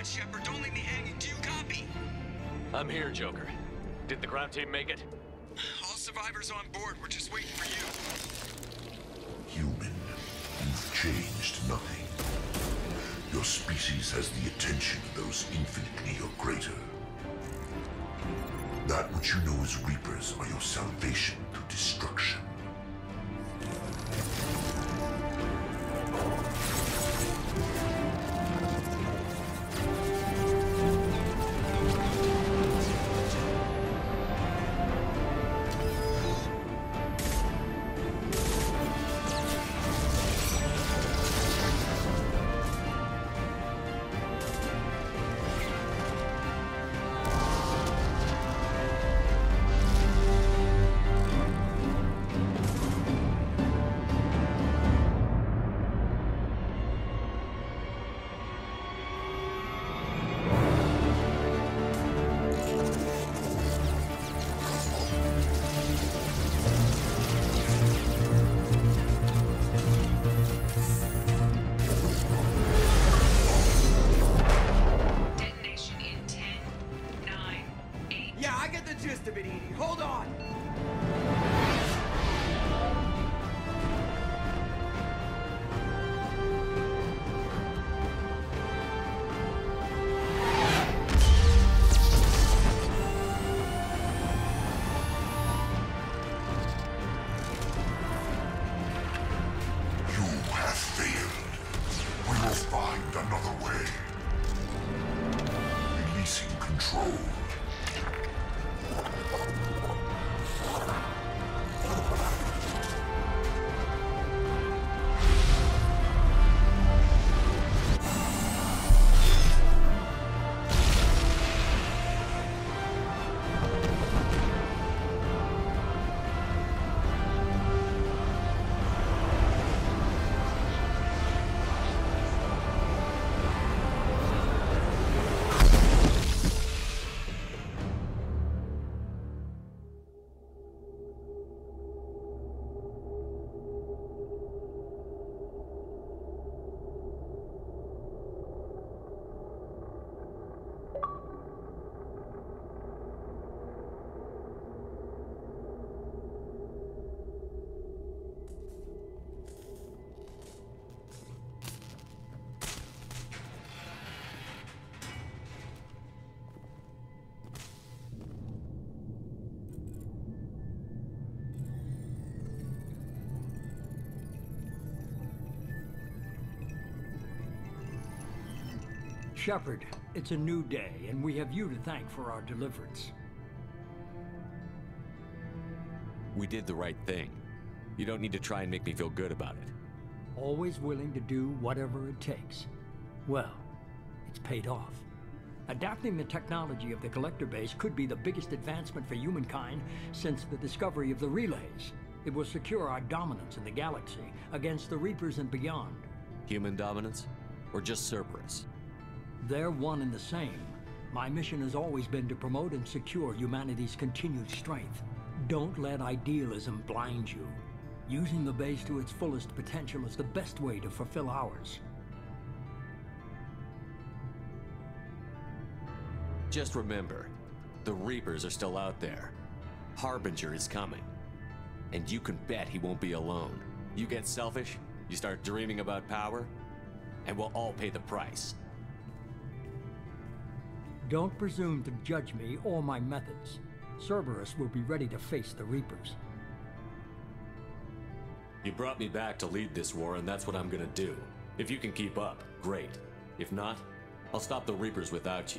on, Shepard. Don't leave me hanging. Do you copy? I'm here, Joker. Did the ground team make it? All survivors on board. We're just waiting for you. Human, you've changed nothing. Your species has the attention of those infinitely or greater. That which you know as Reapers are your salvation through destruction. Shepard, it's a new day, and we have you to thank for our deliverance. We did the right thing. You don't need to try and make me feel good about it. Always willing to do whatever it takes. Well, it's paid off. Adapting the technology of the Collector base could be the biggest advancement for humankind since the discovery of the relays. It will secure our dominance in the galaxy against the Reapers and beyond. Human dominance? Or just Cerberus? They're one and the same. My mission has always been to promote and secure humanity's continued strength. Don't let idealism blind you. Using the base to its fullest potential is the best way to fulfill ours. Just remember, the Reapers are still out there. Harbinger is coming. And you can bet he won't be alone. You get selfish, you start dreaming about power, and we'll all pay the price. Don't presume to judge me or my methods. Cerberus will be ready to face the Reapers. You brought me back to lead this war, and that's what I'm gonna do. If you can keep up, great. If not, I'll stop the Reapers without you.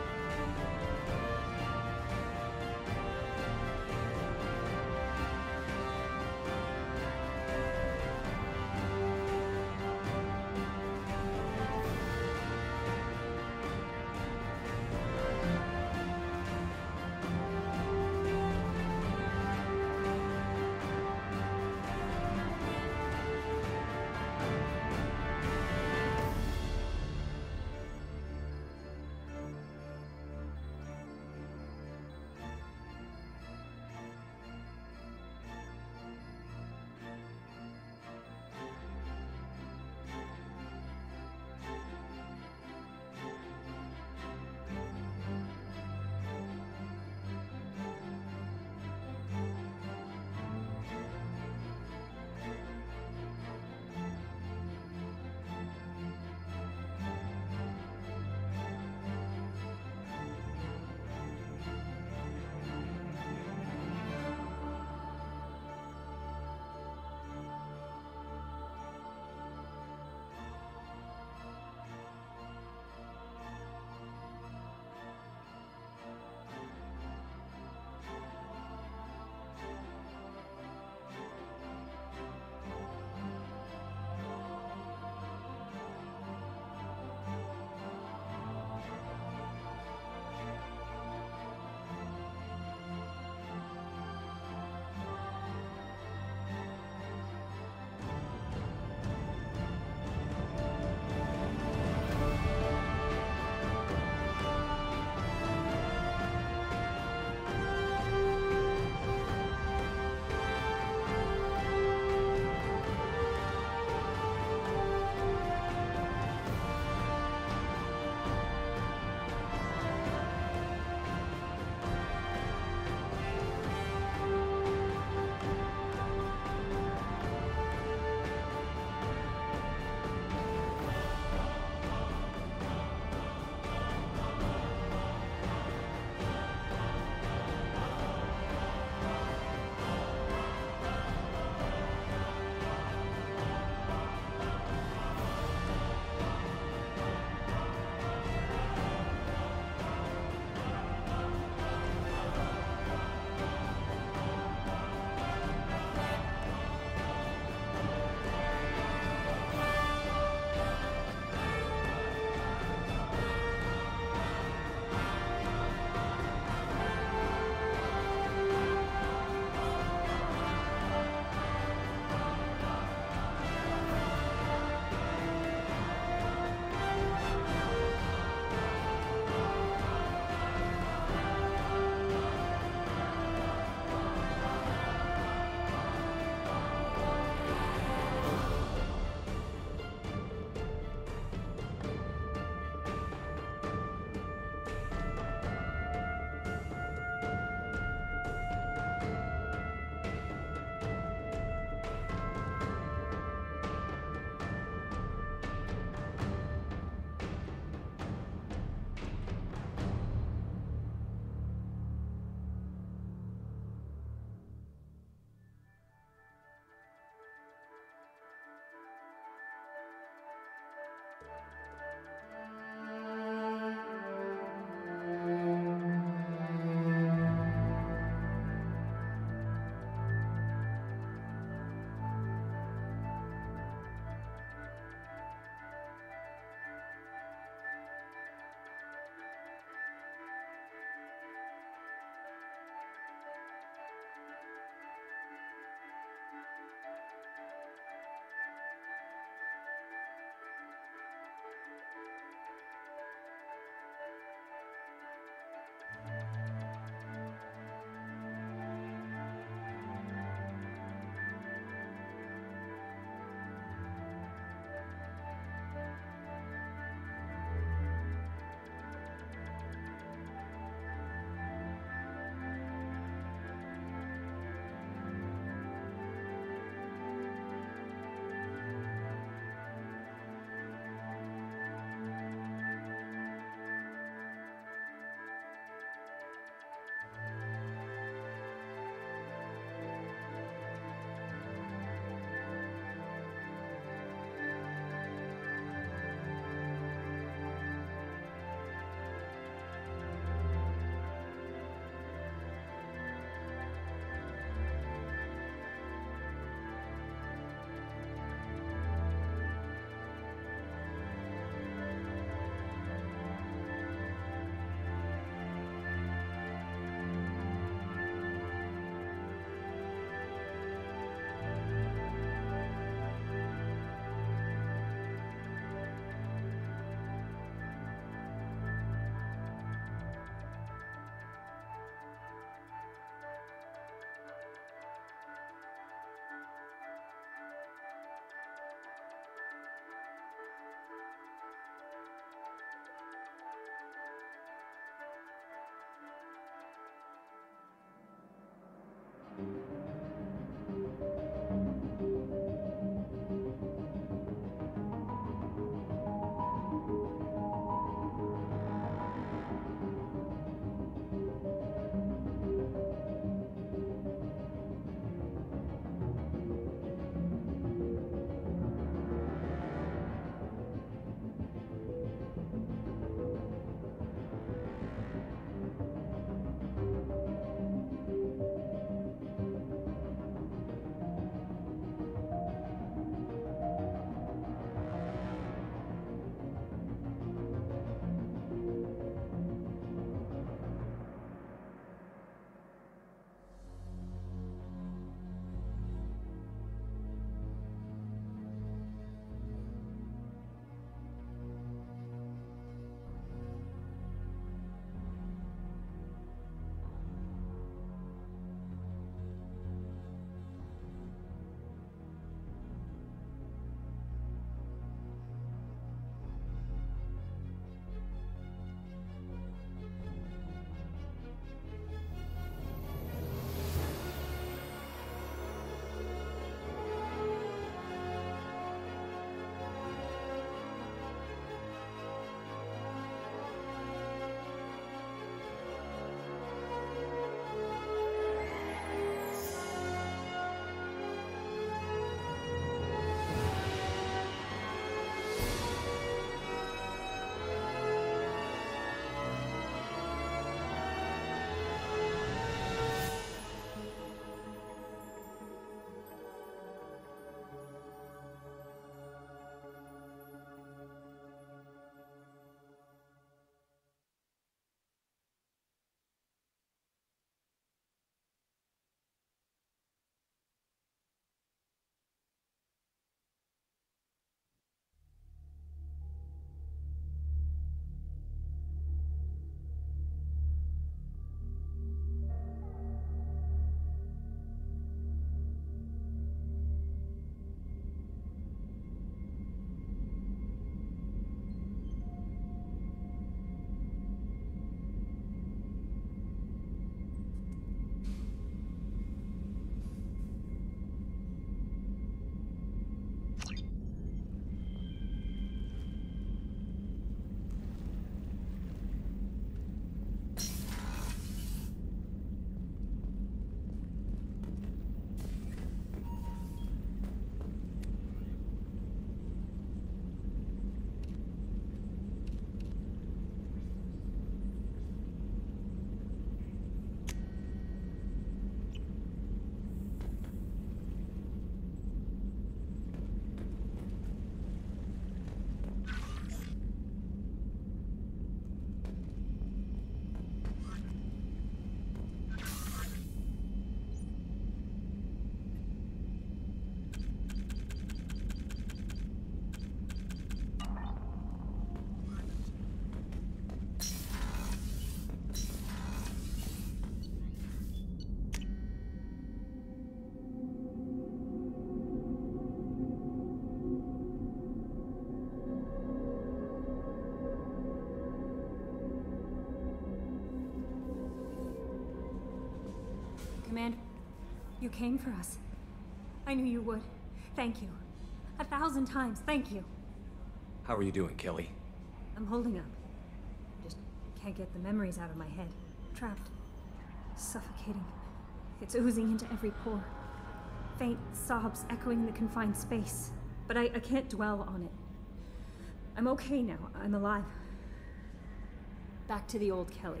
Commander, you came for us. I knew you would. Thank you. 1,000 times, thank you. How are you doing, Kelly? I'm holding up. Just can't get the memories out of my head. Trapped. Suffocating. It's oozing into every pore. Faint sobs echoing the confined space. But I can't dwell on it. I'm okay now. I'm alive. Back to the old Kelly.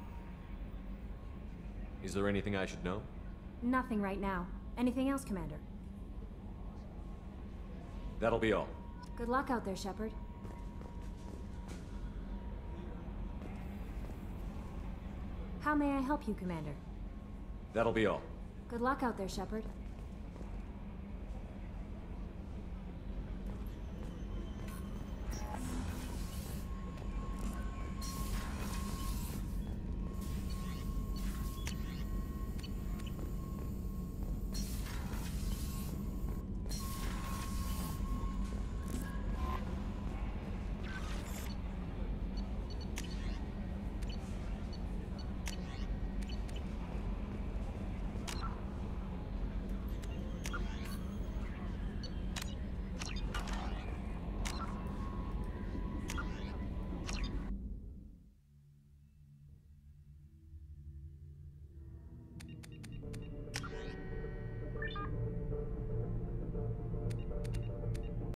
Is there anything I should know? Nothing right now. Anything else, Commander? That'll be all. Good luck out there, Shepard. How may I help you, Commander? That'll be all. Good luck out there, Shepard.